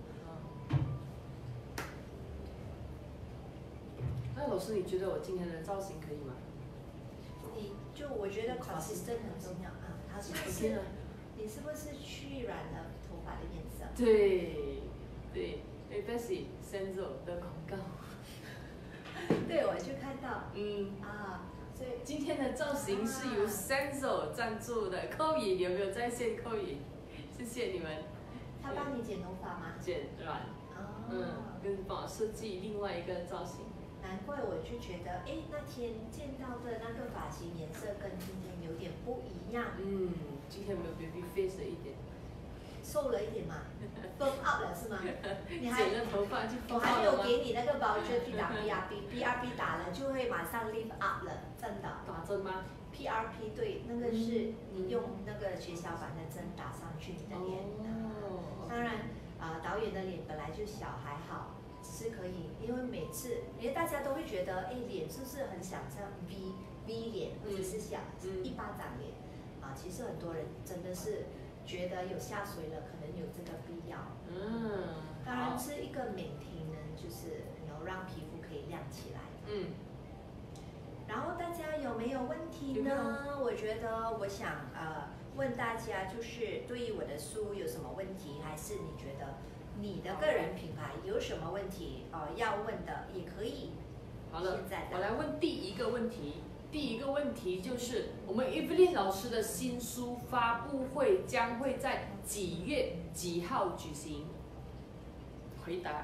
那老师，你觉得我今天的造型可以吗？ 你就我觉得 consistent 很重要啊。好像是，你是不是去染了头发的颜色？ 对，对，哎 ，Bessie Senzo 的广告。 对，我就看到。 嗯。 啊，所以今天的造型是由 Senzo 赞助的。扣影有没有在线扣影？谢谢你们。 他帮你剪头发吗？ 剪染。哦。嗯，跟帮我设计另外一个造型。 难怪我就觉得，哎，那天见到的那个发型颜色跟今天有点不一样。 嗯，今天没有 baby face 的一点。 瘦了一点嘛 ，firm up 了是吗？你还剪了头发就我 firm 还 up 没有了吗？ 给你那个 voucher 去打 P R P，P R P 打了就会马上 lift up 了，真的。 打针吗？ P R P 对，那个是嗯你用那个血小板的针打上去你的脸。 哦。 当然，啊、呃，导演的脸本来就小还好，是可以，因为每次，因为大家都会觉得，哎，脸是不是很想像 V V 脸，或者是想、 嗯、 一巴掌脸？啊，其实很多人真的是觉得有下水了，可能有这个必要。 嗯。 当然是一个美听呢，就是然后让皮肤可以亮起来。 嗯。 然后大家有没有问题呢？我觉得我想呃问大家，就是对于我的书有什么问题，还是你觉得你的个人品牌有什么问题呃要问的也可以。 好了，我来问第一个问题。第一个问题就是我们 Evelyn 老师的新书发布会将会在几月几号举行？回答。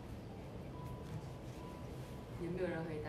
有没有人回答？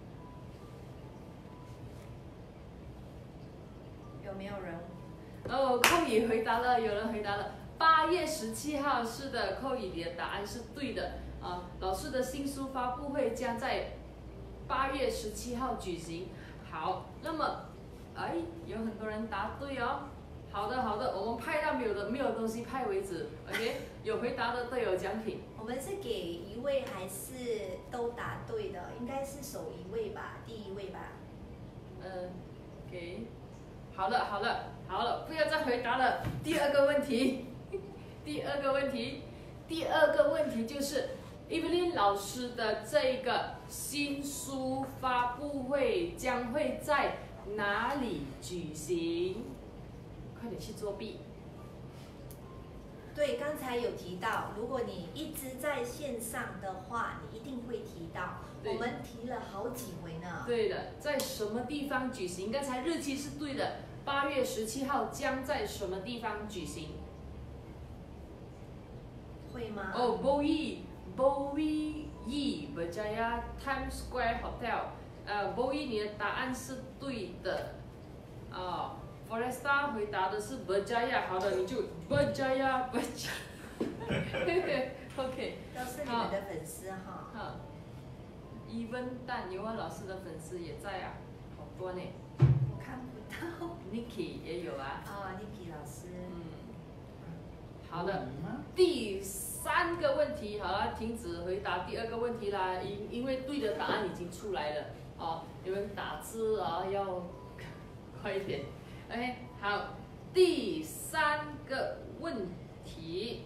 有没有人？ 哦，寇乙回答了，有人回答了。八月十七号，是的，寇乙你的答案是对的。啊，老师的新书发布会将在八月十七号举行。好，那么，哎，有很多人答对哦。好的，好的，我们派到没有的没有东西派为止。OK， 有回答的都有奖品。 我们是给一位还是都答对的？应该是首一位吧，第一位吧。 嗯，给。好了，好了，好了，不要再回答了。第二个问题，第二个问题，第二个问题就是 Evelyn 老师的这个新书发布会将会在哪里举行？快点去作弊。 对，刚才有提到，如果你一直在线上的话，你一定会提到。我们提了好几回呢。 对的，在什么地方举行？刚才日期是对的，八月十七号将在什么地方举行？ 会吗？ 哦 ，Bowie Bowie E Berjaya Times Square Hotel。呃 ，Bowie 你的答案是对的。啊、呃、，Foresta 回答的是 Berjaya， 好的，你就 Berjaya Berjaya。OK。 都是你们的粉丝哈。 好。伊温蛋牛蛙老师的粉丝也在啊，好多呢。 我看不到。 Niki 也有啊。 哦 ，Niki 老师。 嗯。好的。第三个问题，好了，停止回答第二个问题啦，因因为对的答案已经出来了，哦，你们打字啊要快一点。OK， 好，第三个问题，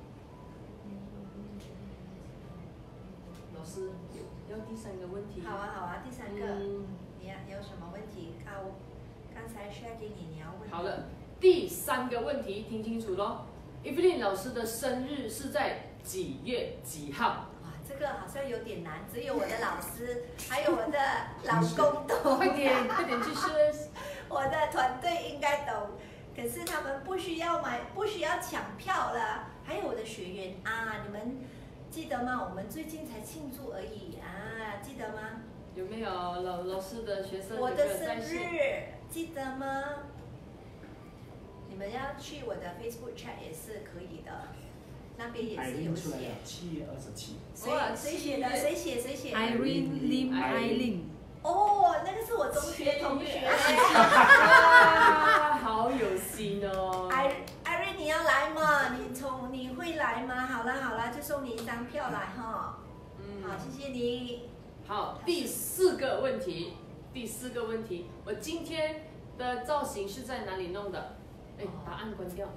老师有要第三个问题？ 好啊，好啊，第三个， 嗯、 你有什么问题？啊，我刚才 share 给你，你要问。 好了，第三个问题听清楚咯。Evelyn 老师的生日是在几月几号？ 哇，这个好像有点难，只有我的老师还有我的老公懂。 快点，快点去说。 我的团队应该懂，可是他们不需要买，不需要抢票了。还有我的学员啊，你们记得吗？我们最近才庆祝而已啊，记得吗？ 有没有老老师的学生？ 我的生日记得吗？你们要去我的 Facebook chat 也是可以的，那边也是有写。 七月二十七。 谁谁写的？谁写？谁写 ？Irene Lim Eileen。 哦，那个是我中学同学。 哇，好有心哦。 Irene， 你要来吗？你从你会来吗？好了好了，就送你一张票来哈。嗯。好，谢谢你。 好，第四个问题，第四个问题，我今天的造型是在哪里弄的？哎，答案关掉。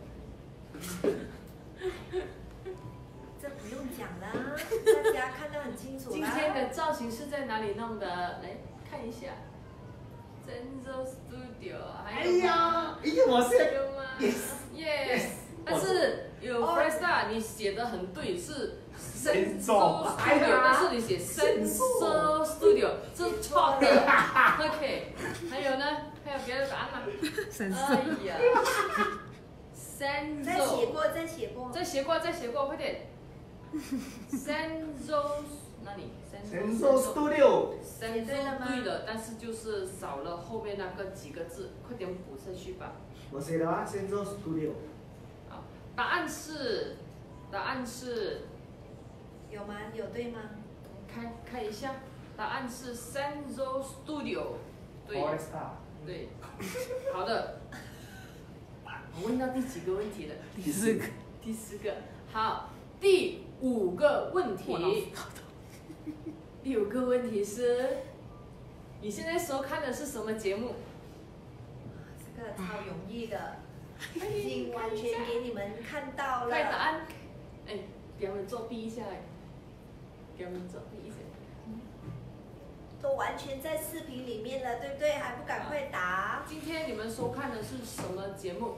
这不用讲啦，大家看得很清楚啦。 今天的造型是在哪里弄的？来看一下 ，Zenzo Studio， 还有吗？ 哎呀，哎呀，我是有吗 ？Yes， 但是有 Fresta， 你写的很对，是 Zenzo Studio， 但是你写 Zenzo Studio 是错的。OK， 还有呢？还有别的答案吗？哎呀 ，Zenzo。 再写过，再写过。 再写过，再写过，快点。Zenzo 哪里 ？Zenzo Studio。 写对了吗？ 对了，但是就是少了后面那个几个字，快点补上去吧。 我写的啊 ，Zenzo Studio。 好， 答案是，答案是， 有吗？有对吗？ 看看一下，答案是 Senzo Studio， 对 Foresta 对，好的。我问到第几个问题了？ 第四个， 第四个。好，第五个问题。第五个问题是，你现在收看的是什么节目？ 这个超容易的，已经完全给你们看到了。 快答案！哎，给他们作弊一下，哎，给他们作弊一下。 都完全在视频里面了，对不对？还不赶快答？ 今天你们收看的是什么节目？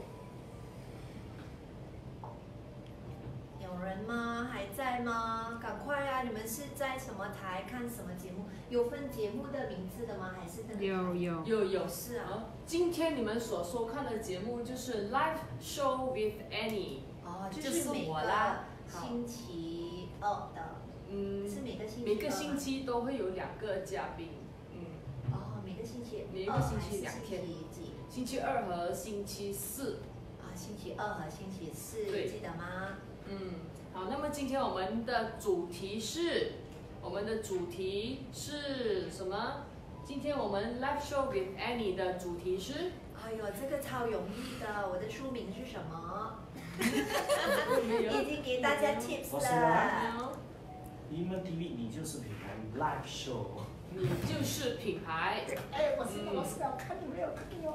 有人吗？还在吗？赶快啊！你们是在什么台看什么节目？有分节目的名字的吗？还是那个？ 有有有有是啊。 好，今天你们所收看的节目就是 Live Show with Annie。 哦，就就是是每个我啦星期二的， 嗯， 是每个星期每个二吗星期都会有两个嘉宾。嗯， 哦，每个星期每个星期两天二还是星期几？ 星期二和星期四。 啊，星期二和星期四， 对记得吗？ 嗯，好，那么今天我们的主题是，我们的主题是什么？今天我们 Live Show with Annie 的主题是， 哎呦，这个超容易的，我的书名是什么？ 没有已经给大家 tips 我是了。 来没有， 你们 T V 你就是品牌 Live Show。 你就是品牌。 哎，我是我是要看你没有看哦。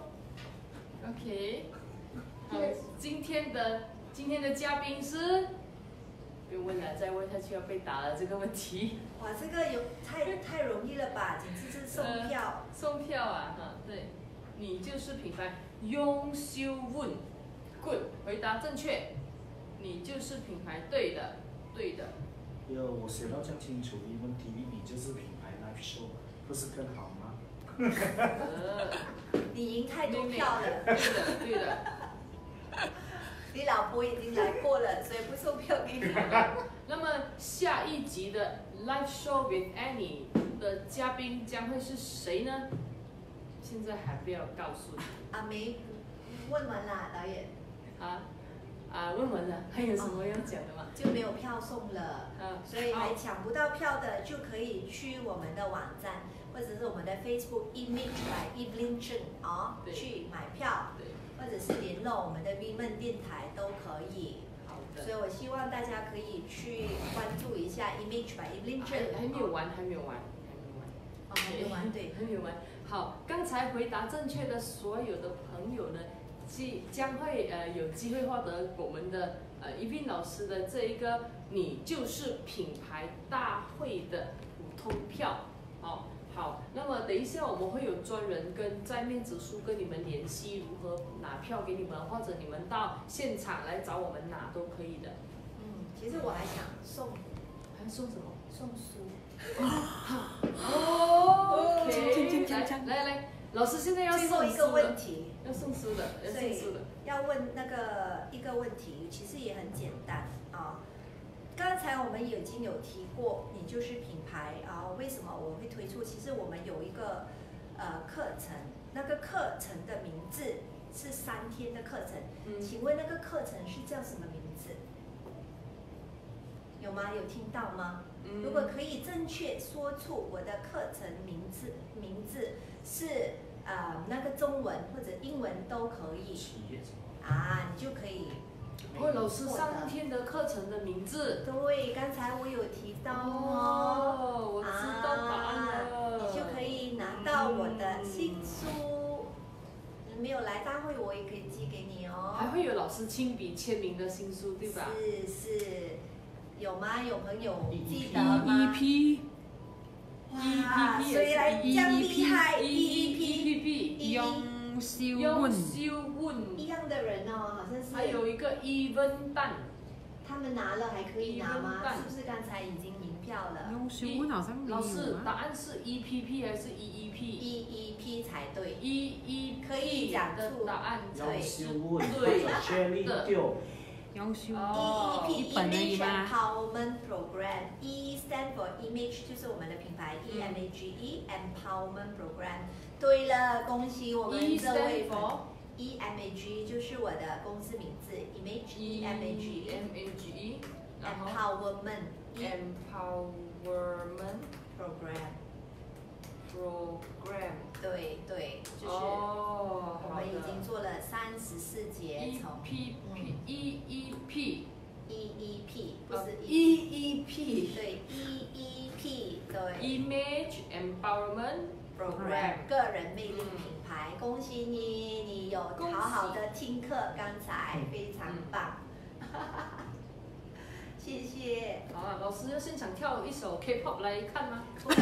OK， 好，今天的今天的嘉宾是，不用问了，再问下去要被打了这个问题。 哇，这个有太太容易了吧，简直是送票。 送票啊，哈，对，你就是品牌。用修问，good， 回答正确，你就是品牌，对的，对的。 哟，我写到这样清楚，你们 T V 你就是品牌 Live Show， 不是更好吗？ 呃， 你赢太多票了， 对的，对的。 你老婆已经来过了，所以不送票给你。 那么下一集的 Live Show with Annie 的嘉宾将会是谁呢？现在还不要告诉你。 阿梅，问完啦，导演。 啊啊，问完了，还有什么要讲的吗？ 就没有票送了， 啊， 所以还好抢不到票的就可以去我们的网站，或者是我们的 Facebook Image by Evelyn Chen 哦， 对去买票， 对， 或者是联络我们的 Women 电台都可以。 好所以的。 我希望大家可以去关注一下 Image by Evelyn 还 Chen。 还没有完，还没有完，还没有完。 哦，还没完，对。 还没有完。好，刚才回答正确的所有的朋友呢，即将会呃有机会获得我们的呃一斌老师的这一个你就是品牌大会的普通票。好，好，那么等一下我们会有专人跟在面子书跟你们联系，如何拿票给你们，或者你们到现场来找我们拿都可以的。 嗯，其实我还想送还送什么？ 送书。 哦，OK， 锵锵锵锵来来来，老师现在要最后一个送书了， 问题， 要送书的，要所以送书的。 要问那个一个问题，其实也很简单啊。刚才我们已经有提过，你就是品牌啊。为什么我会推出？其实我们有一个呃课程，那个课程的名字是三天的课程。 嗯请问那个课程是叫什么名字？有吗？有听到吗？ 嗯如果可以正确说出我的课程名字，名字是呃那个中文或者英文都可以企业什么？ 啊，你就可以。 哦，老师上天的课程的名字。 对，刚才我有提到哦， 哦，我知道答案啊， 了。 你就可以拿到我的新书。你没有来大会，我也可以寄给你哦。 还会有老师亲笔签名的新书，对吧？ 是是，有吗？有朋友记得 E 吗？ P 哇，谁来这样厉害 E E P P P， 用修优问， 秀问， 一样的人哦，好像是。 还有一个一分蛋。 他们拿了还可以拿吗？ 一分半是不是刚才已经赢票了用修问好像没有老师，答啊。 案是 E P P 还是 E E P？ ？E E P 才对。 E E 可以讲的出答案要才修是问或对者确立丢。 用修哦 E E P 一本而已 Image 吗 Empowerment Program，E stand for Image 就是我们的品牌，E M A G E Empowerment Program。对了，恭喜我们 E 这位 stand for E M A G 就是我的公司名字 ，Image E M A G M A G E， 然后 Empowerment Empowerment Program。 Program。 对对，就是哦， 我们已经做了三十四节，从 E P P E E P E E P 不是 E E P 对 E E P 对 Image Empowerment Program 个人魅力品牌，恭喜你，你有恭喜好好的听课，刚才非常棒，谢谢。 好啊，老师要现场跳一首 K-pop 来看吗？ 对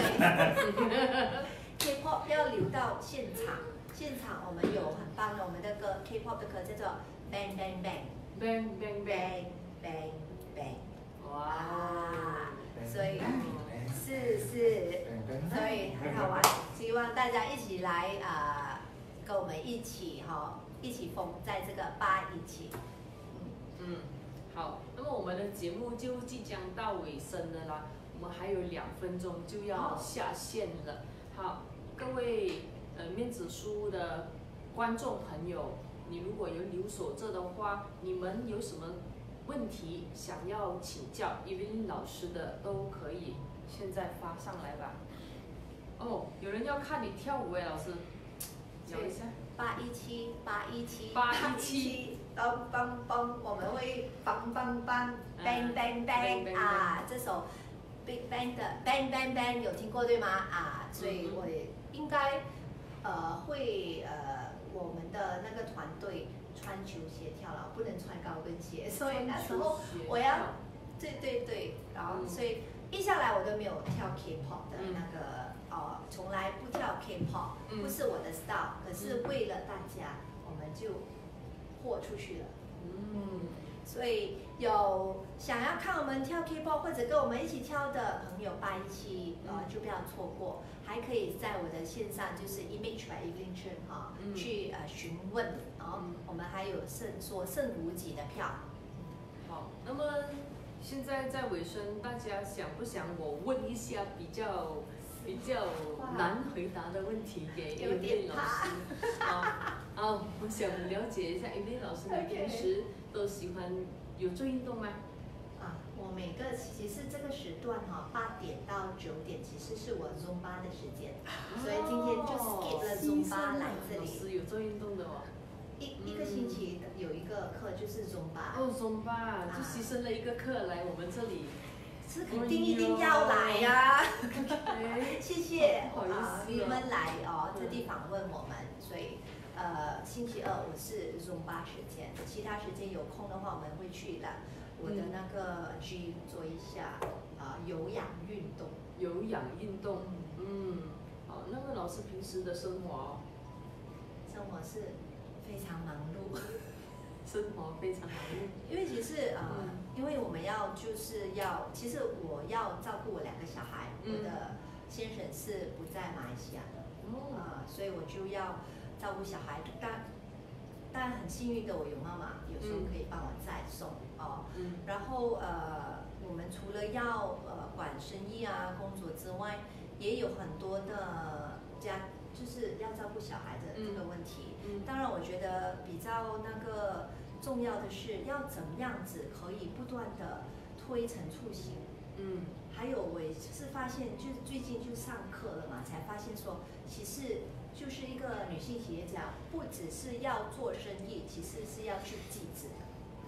，K-pop 要留到现场，现场我们有很棒的我们的歌 ，K-pop 的歌叫做 Bang Bang Bang Bang Bang Bang。 Bang Bang Bang。 哇啊，所以哎是是，所以很好玩，希望大家一起来啊、呃，跟我们一起哈、哦，一起疯在这个八一起。 嗯，好，那么我们的节目就即将到尾声了啦，我们还有两分钟就要下线了。好，各位呃面子书的观众朋友，你如果有留守这的话，你们有什么问题想要请教 Evelyn 老师的，都可以现在发上来吧。哦，有人要看你跳舞哎，老师，聊一下。 八一七，八一七， 八一七， 梆梆梆，我们会梆梆梆，bang bang bang 啊，这首 Big Bang 的 bang bang bang 有听过对吗？啊，所以我也应该呃会呃我们的那个团队穿球鞋跳了，不能穿高跟鞋，所以那时候我要，对对对，然后所以一下来我都没有跳 K-pop 的那个。哦，从来不跳 K-pop，、嗯、不是我的 style， 可是为了大家，嗯、我们就豁出去了。嗯，所以有想要看我们跳 K-pop 或者跟我们一起跳的朋友，八一七呃就不要错过，还可以在我的线上就是 Image by Evelyn Chen 哈、嗯、去呃询问，然后我们还有剩说剩无几的票。 好，那么现在在尾声，大家想不想我问一下比较？比较难回答的问题给 Evelyn 老师啊啊！我想了解一下 Evelyn 老师，你平时都喜欢有做运动吗？ 啊，我每个其实这个时段哈，八点到九点其实是我 Zumba 的时间，所以今天就 skip 了 Zumba 来这里。 老师有做运动的哦。 一一个星期有一个课就是 Zumba。 哦 Zumba 就牺牲了一个课来我们这里。 是肯定一定要来呀、啊！ 哎、 谢谢， 不好意思、 你们来哦，特地访问我们，所以呃星期二我是 Zumba 时间，其他时间有空的话我们会去的。我的那个 G 做一下啊、呃、有氧运动。 有氧运动，嗯，好，那么老师平时的生活、哦， 生活是非常忙碌。 生活非常忙碌， 因为其实呃，嗯、因为我们要就是要，其实我要照顾我两个小孩，嗯、我的先生是不在马来西亚的，哦、呃，所以我就要照顾小孩。但但很幸运的，我有妈妈，有时候可以帮我载送哦。嗯、然后呃，我们除了要呃管生意啊工作之外，也有很多的家。就是要照顾小孩的这个问题，嗯嗯、当然我觉得比较那个重要的是要怎么样子可以不断的推陈出新，嗯，还有我也是发现，就是最近就上课了嘛，才发现说，其实就是一个女性企业家，不只是要做生意，其实是要去集资的，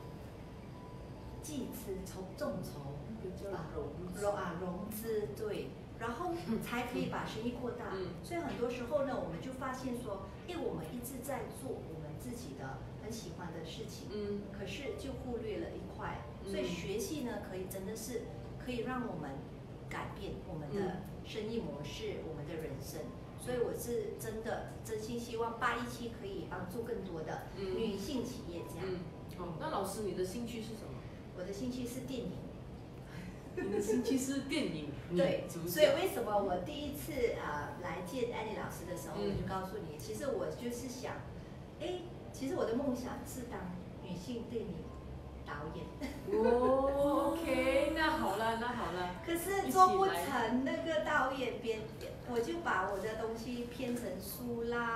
集资筹众筹， 啊融融啊融资对。然后才可以把生意扩大，嗯、所以很多时候呢，我们就发现说，哎，我们一直在做我们自己的很喜欢的事情，嗯，可是就忽略了一块，嗯、所以学习呢，可以真的是可以让我们改变我们的生意模式，嗯、我们的人生。所以我是真的真心希望八一七可以帮助更多的女性企业家。 嗯，好，那老师你的兴趣是什么？ 我的兴趣是电影。 你的兴趣是电影， 对，所以为什么我第一次啊、呃、来见安妮老师的时候，嗯、我就告诉你，其实我就是想，哎，其实我的梦想是当女性电影导演。 哦 ，OK， 那好了，那好了。 可是做不成那个导演编，我就把我的东西编成书啦，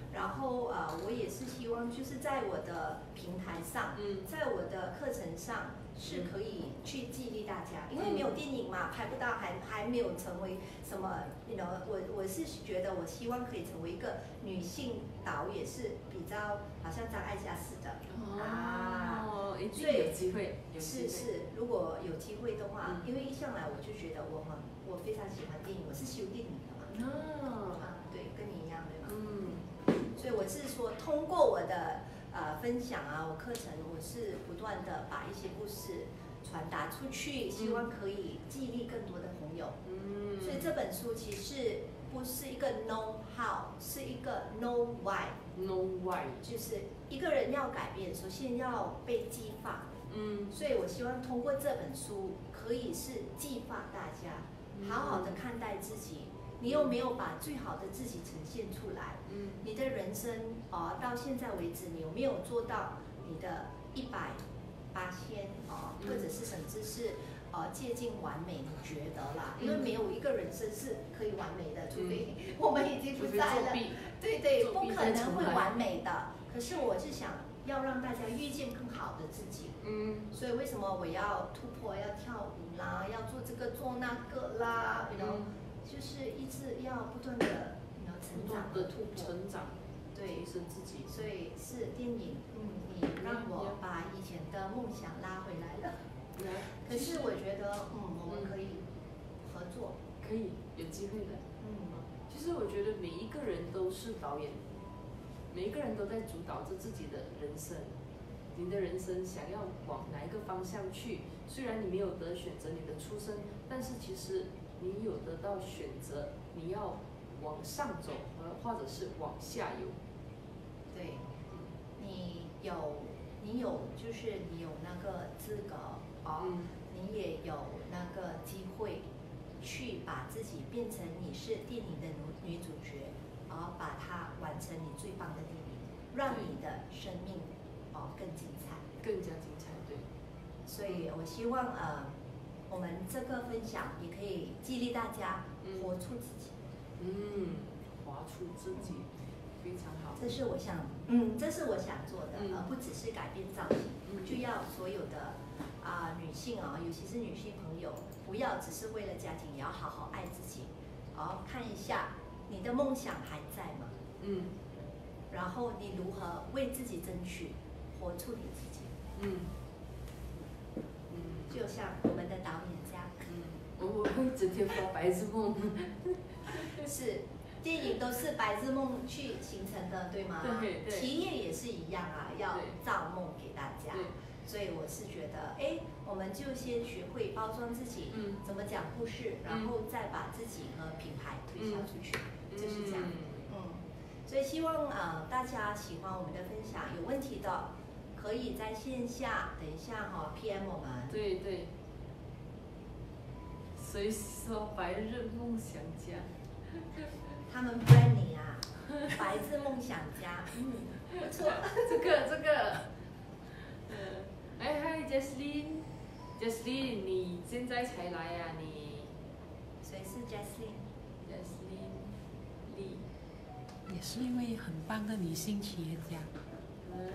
然后呃，我也是希望就是在我的平台上， 嗯在我的课程上是可以去激励大家，因为没有电影嘛，拍不到，还还没有成为什么，you know，我我是觉得我希望可以成为一个女性导演，是比较好像张艾嘉似的。 哦，一定有机会，有机会。 是是，如果有机会的话， 嗯因为一向来我就觉得我很我非常喜欢电影，我是修电影的嘛。 啊， 啊，对，跟你一样对吗？ 嗯所以我是说，通过我的呃分享啊，我课程我是不断的把一些故事传达出去，希望可以激励更多的朋友。 嗯， 所以这本书其实不是一个 know how， 是一个 know why， no why， 就是一个人要改变，首先要被激发。 嗯所以我希望通过这本书，可以是激发大家好好的看待自己。你有没有把最好的自己呈现出来？ 嗯你的人生啊、呃，到现在为止，你有没有做到你的一百八千啊，或者是甚至是呃接近完美？你觉得啦？因为没有一个人生是可以完美的，除非我们已经不在了。对对，不可能会完美的。可是我是想要让大家遇见更好的自己。 嗯， 所以为什么我要突破，要跳舞啦，要做这个做那个啦，然后、 嗯、 就是一直要不断的，然后成长和突破， 成长， 对， 提升自己。 所以是电影，嗯，你让我把以前的梦想拉回来了。可是我觉得，嗯，我们可以合作， 可以有机会的。 嗯， 其实我觉得每一个人都是导演，每一个人都在主导着自己的人生。你的人生想要往哪一个方向去？虽然你没有得选择你的出身，但是其实你有得到选择，你要往上走，或者是往下游。 对，你有，你有，就是你有那个资格哦，嗯、你也有那个机会去把自己变成你是电影的女女主角，然后把它完成你最棒的电影，让你的生命哦更精彩， 更加精彩，对。 所以我希望呃，我们这个分享也可以激励大家活出自己。 嗯，活出自己，非常好。 这是我想，嗯，这是我想做的， 嗯、 而不只是改变造型， 嗯、 就要所有的啊、呃、女性啊，尤其是女性朋友，不要只是为了家庭，也要好好爱自己。好，看一下你的梦想还在吗？ 嗯。 然后你如何为自己争取，活出你自己？ 嗯。 嗯，就像我们的导演家， 嗯，我我会整天发白日梦。 是。电影都是白日梦去形成的，对吗？ 对对。 企业也是一样啊，要造梦给大家。 对。 所以我是觉得，哎，我们就先学会包装自己，嗯，怎么讲故事，然后再把自己和品牌推销出去，嗯、就是这样。嗯。所以希望呃大家喜欢我们的分享，有问题的可以在线下等一下哈、哦、P M 我们。 对对。谁说白日梦想家？ 他们 brand 你啊，白日梦想家，嗯，不错。 这个这个，呃，哎嗨 Jesslyn，Jesslyn， 你现在才来呀、啊？你？ 谁是 Jesslyn？Jesslyn Lee， 也是一位很棒的女性企业家。 嗯。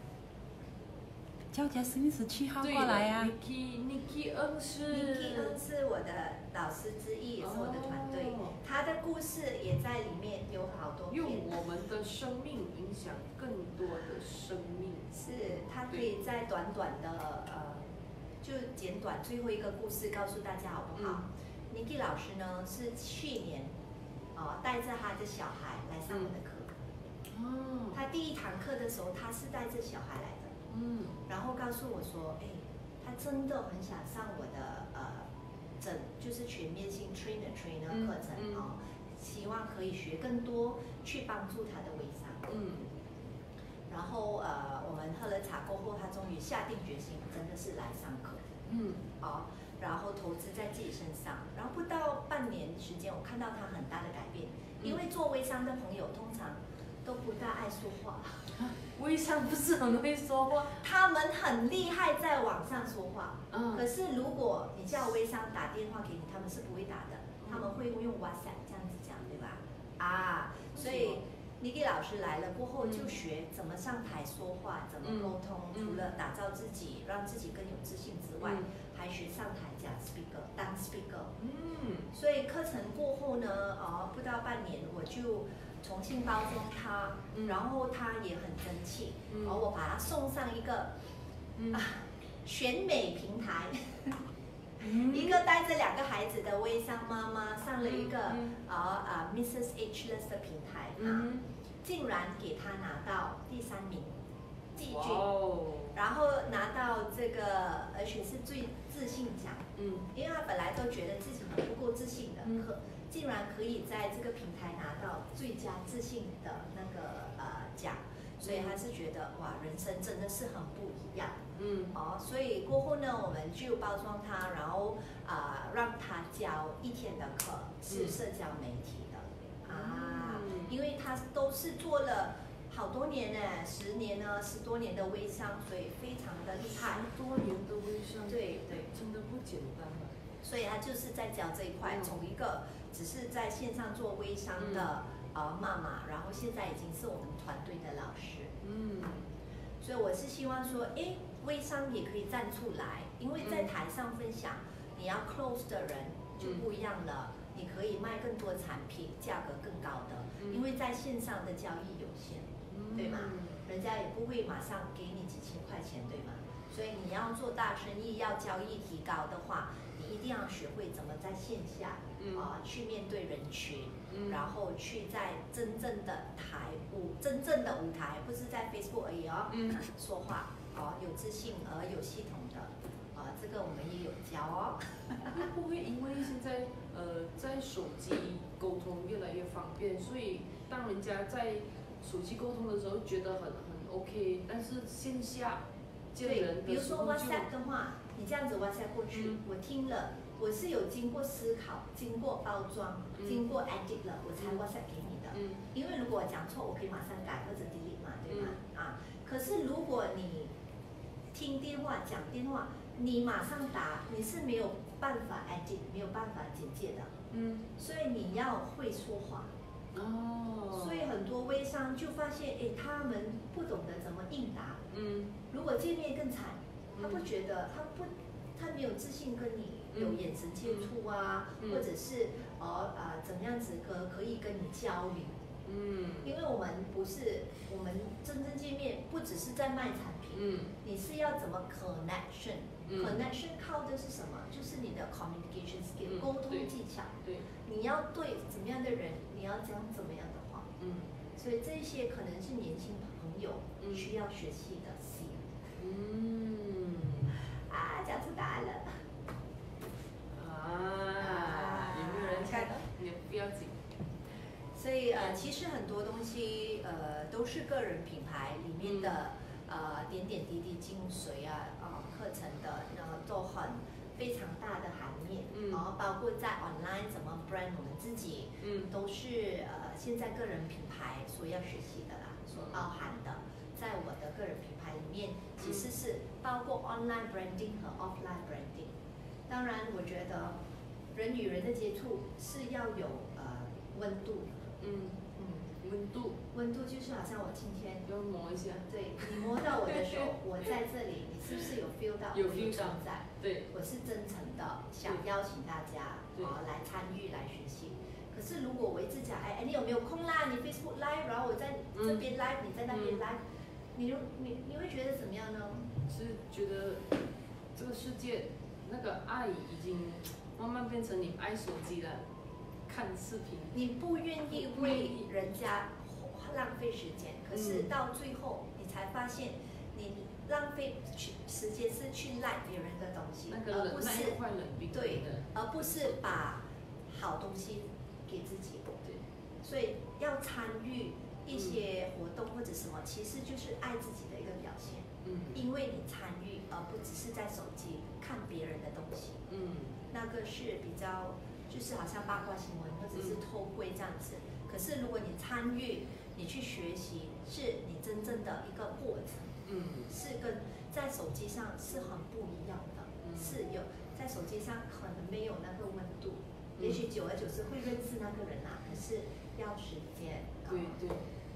叫 Jesslyn 十七号过来呀、啊。 Niki Niki 恩是。 Niki 恩是我的老师之一，也是我的团队。哦、他的故事也在里面有好多篇。 用我们的生命影响更多的生命。 是，他可以在短短的呃，就简短最后一个故事告诉大家好不好、嗯、？Niki 老师呢是去年，哦、呃、带着他的小孩来上我的课。 哦。 他第一堂课的时候，他是带着小孩来的。 嗯， 然后告诉我说，哎，他真的很想上我的呃，整就是全面性 trainer trainer 课程啊、嗯嗯哦，希望可以学更多，去帮助他的微商。 嗯。 然后呃，我们喝了茶过后，他终于下定决心，真的是来上课。 嗯。 好、哦，然后投资在自己身上，然后不到半年时间，我看到他很大的改变。嗯、因为做微商的朋友通常都不大爱说话。 微商不是很会说话， 他们很厉害，在网上说话。 嗯。 可是如果你叫微商打电话给你，他们是不会打的，嗯、他们会用 WhatsApp 这样子讲，对吧？啊，所以妮妮老师来了过后，就学怎么上台说话，怎么沟通。 嗯、 除了打造自己，让自己更有自信之外，嗯、还学上台讲 speaker， 当 speaker。嗯。所以课程过后呢，哦，不到半年我就重新包装它，嗯、然后它也很争气，嗯、然后我把它送上一个、嗯、啊选美平台。一个带着两个孩子的微商妈妈上了一个啊啊、嗯 uh, Missus Ageless 的平台啊，嗯、竟然给她拿到第三名，季军，然后拿到这个，而且是最自信奖。嗯，因为她本来都觉得自己很不够自信的，嗯、可竟然可以在这个平台拿到最佳自信的那个呃奖，所以她是觉得哇，人生真的是很不一样。嗯，哦，所以过后呢，我们就包装它，然后啊、呃，让他教一天的课，是社交媒体的、嗯、啊，因为他都是做了好多年呢，十年呢，十多年的微商，所以非常的厉害。 十多年的微商， 对对， 真的不简单啊。 所以他就是在教这一块，嗯、从一个只是在线上做微商的、嗯、呃妈妈，然后现在已经是我们团队的老师。嗯，所以我是希望说，哎。微商也可以站出来，因为在台上分享，嗯、你要 close 的人就不一样了。嗯、你可以卖更多产品，价格更高的，嗯、因为在线上的交易有限，嗯、对吗？人家也不会马上给你几千块钱，对吗？所以你要做大生意，要交易提高的话，你一定要学会怎么在线下啊、嗯呃、去面对人群，嗯、然后去在真正的台舞，真正的舞台，不是在 Facebook 而已哦，嗯、说话。哦，有自信而有系统的，啊、呃，这个我们也有教哦。 会不会因为现在呃在手机沟通越来越方便，所以当人家在手机沟通的时候觉得很很 OK， 但是线下见人的时候就，比如说 WhatsApp 的话，你这样子 WhatsApp 过去，嗯、我听了，我是有经过思考、经过包装、嗯、经过 edit 了，我才 WhatsApp 给你的。嗯。因为如果我讲错，我可以马上改或者 delete 嘛，对吗？嗯、啊，可是如果你听电话讲电话，你马上打，你是没有办法 edit， 没有办法简介的。嗯，所以你要会说话。哦。所以很多微商就发现，哎，他们不懂得怎么应答。嗯。如果见面更惨，他不觉得，他不，他没有自信跟你有眼神接触啊，嗯、或者是呃啊、呃、怎么样子可可以跟你交流。嗯，因为我们不是，我们真正见面不只是在卖产品，嗯，你是要怎么 connection，connection、嗯、靠的是什么？就是你的 communication skill，、嗯、沟通技巧，对，你要对怎么样的人，你要讲怎么样的话，嗯，所以这些可能是年轻朋友需要学习的 skill，嗯，啊，讲出答案了， 啊，有没有人看？也不要紧。 所以呃，其实很多东西呃都是个人品牌里面的、嗯、呃点点滴滴精髓啊啊、呃、课程的呢都很非常大的含义，嗯，然后包括在 online 怎么 brand 我们自己，嗯，都是呃现在个人品牌所要学习的啦，所包含的，在我的个人品牌里面其实是包括 online branding 和 offline branding。当然，我觉得人与人的接触是要有呃温度的。嗯嗯， 温度， 温度就是好像我今天要摸一下， 对你摸到我的手，我在这里，你是不是有 feel 到有 feel 到在？ 对， 我是真诚的，想邀请大家啊来参与来学习。可是如果我一直讲，哎哎，你有没有空啦？你 Facebook Live， 然后我在这边 Live，、嗯、你在那边 Live，、嗯、你你你会觉得怎么样呢？ 是觉得这个世界那个爱已经慢慢变成你爱手机了。看视频， 你不愿意为人家浪费时间，可是到最后你才发现，你浪费时间是去赖别人的东西， 那个而不是对， 而不是把好东西给自己。对，所以要参与一些活动或者什么，其实就是爱自己的一个表现。嗯，因为你参与，而不只是在手机看别人的东西。嗯，那个是比较。就是好像八卦新闻或者是偷窥这样子，嗯、可是如果你参与，你去学习，是你真正的一个过程，嗯，是跟在手机上是很不一样的，嗯、是有在手机上可能没有那个温度，嗯、也许久而久之会认识那个人啊，可是要时间。 对对，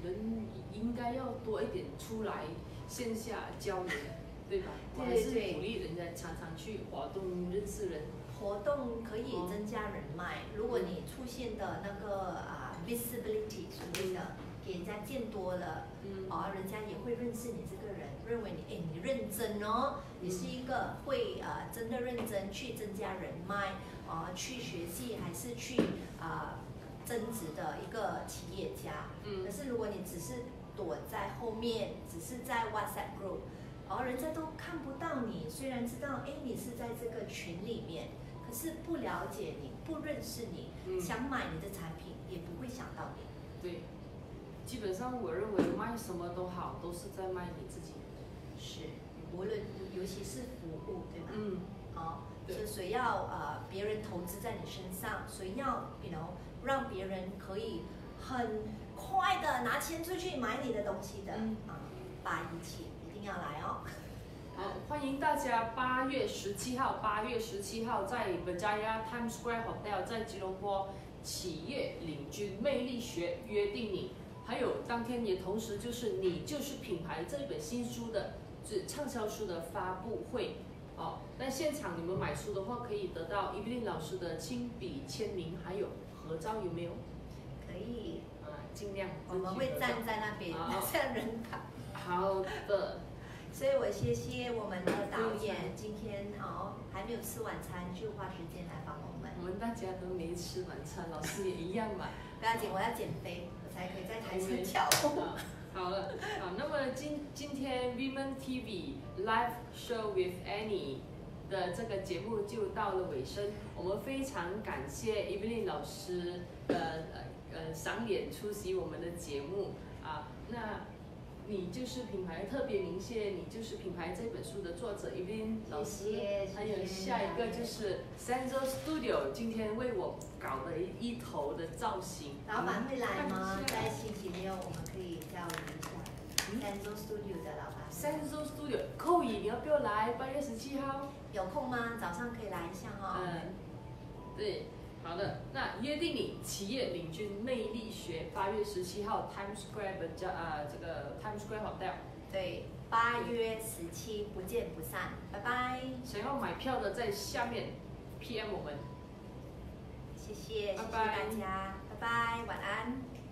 们应该要多一点出来线下交流，对吧？我还是鼓励人家常常去活动认识人。 活动可以增加人脉，如果你出现的那个啊、uh, visibility 所谓的给人家见多了，嗯，啊，人家也会认识你这个人，认为你哎你认真哦，你是一个会呃真的认真去增加人脉，啊、呃、去学习还是去啊、呃、增值的一个企业家。嗯，可是如果你只是躲在后面，只是在 WhatsApp group， 而、哦、人家都看不到你，虽然知道哎你是在这个群里面。可是不了解你，不认识你，嗯、想买你的产品也不会想到你。 对，基本上我认为卖什么都好，都是在卖你自己。 是，无论尤其是服务，对吗？ 嗯。 哦，所以谁要呃别人投资在你身上，谁要 you know 让别人可以很快的拿钱出去买你的东西的，嗯、啊，八一七一定要来哦。 好，欢迎大家八月十七号，八月十七号在 Berjaya Times Square Hotel 在吉隆坡企业领军魅力学约定你，还有当天也同时就是你就是品牌这本新书的是畅销书的发布会哦。那现场你们买书的话，可以得到 Evelyn 老师的亲笔签名，还有合照，有没有？ 可以， 啊，尽量。 我们会站在那边，像人卡。 好的。 所以我谢谢我们的导演，今天哦还没有吃晚餐，就花时间来访我们。 我们大家都没吃晚餐，老师也一样嘛。 不要紧，我要减肥，我才可以在台上跳舞。 好了，好，那么今今天 Women T V Live Show with Annie 的这个节目就到了尾声，我们非常感谢 Evelyn 老师呃呃呃赏脸出席我们的节目啊，那。你就是品牌特别鸣谢，你就是品牌这本书的作者 Evelyn 老师，还有下一个就是 Senzo Studio 今天为我搞的一头的造型。 老板会来吗？在星期六我们可以交流一下。Senzo Studio 的老板。 Senzo Studio， 寇乙你要不要来？八月十七号。 有空吗？早上可以来一下哈、哦。 嗯，对。好的，那约定你企业领军魅力学，八月十七号 Times Square 的叫呃这个 Times Square Hotel。 对，八月十七不见不散，拜拜。 想要买票的在下面 P M 我们。 谢谢， 拜拜谢谢大家，拜拜，晚安。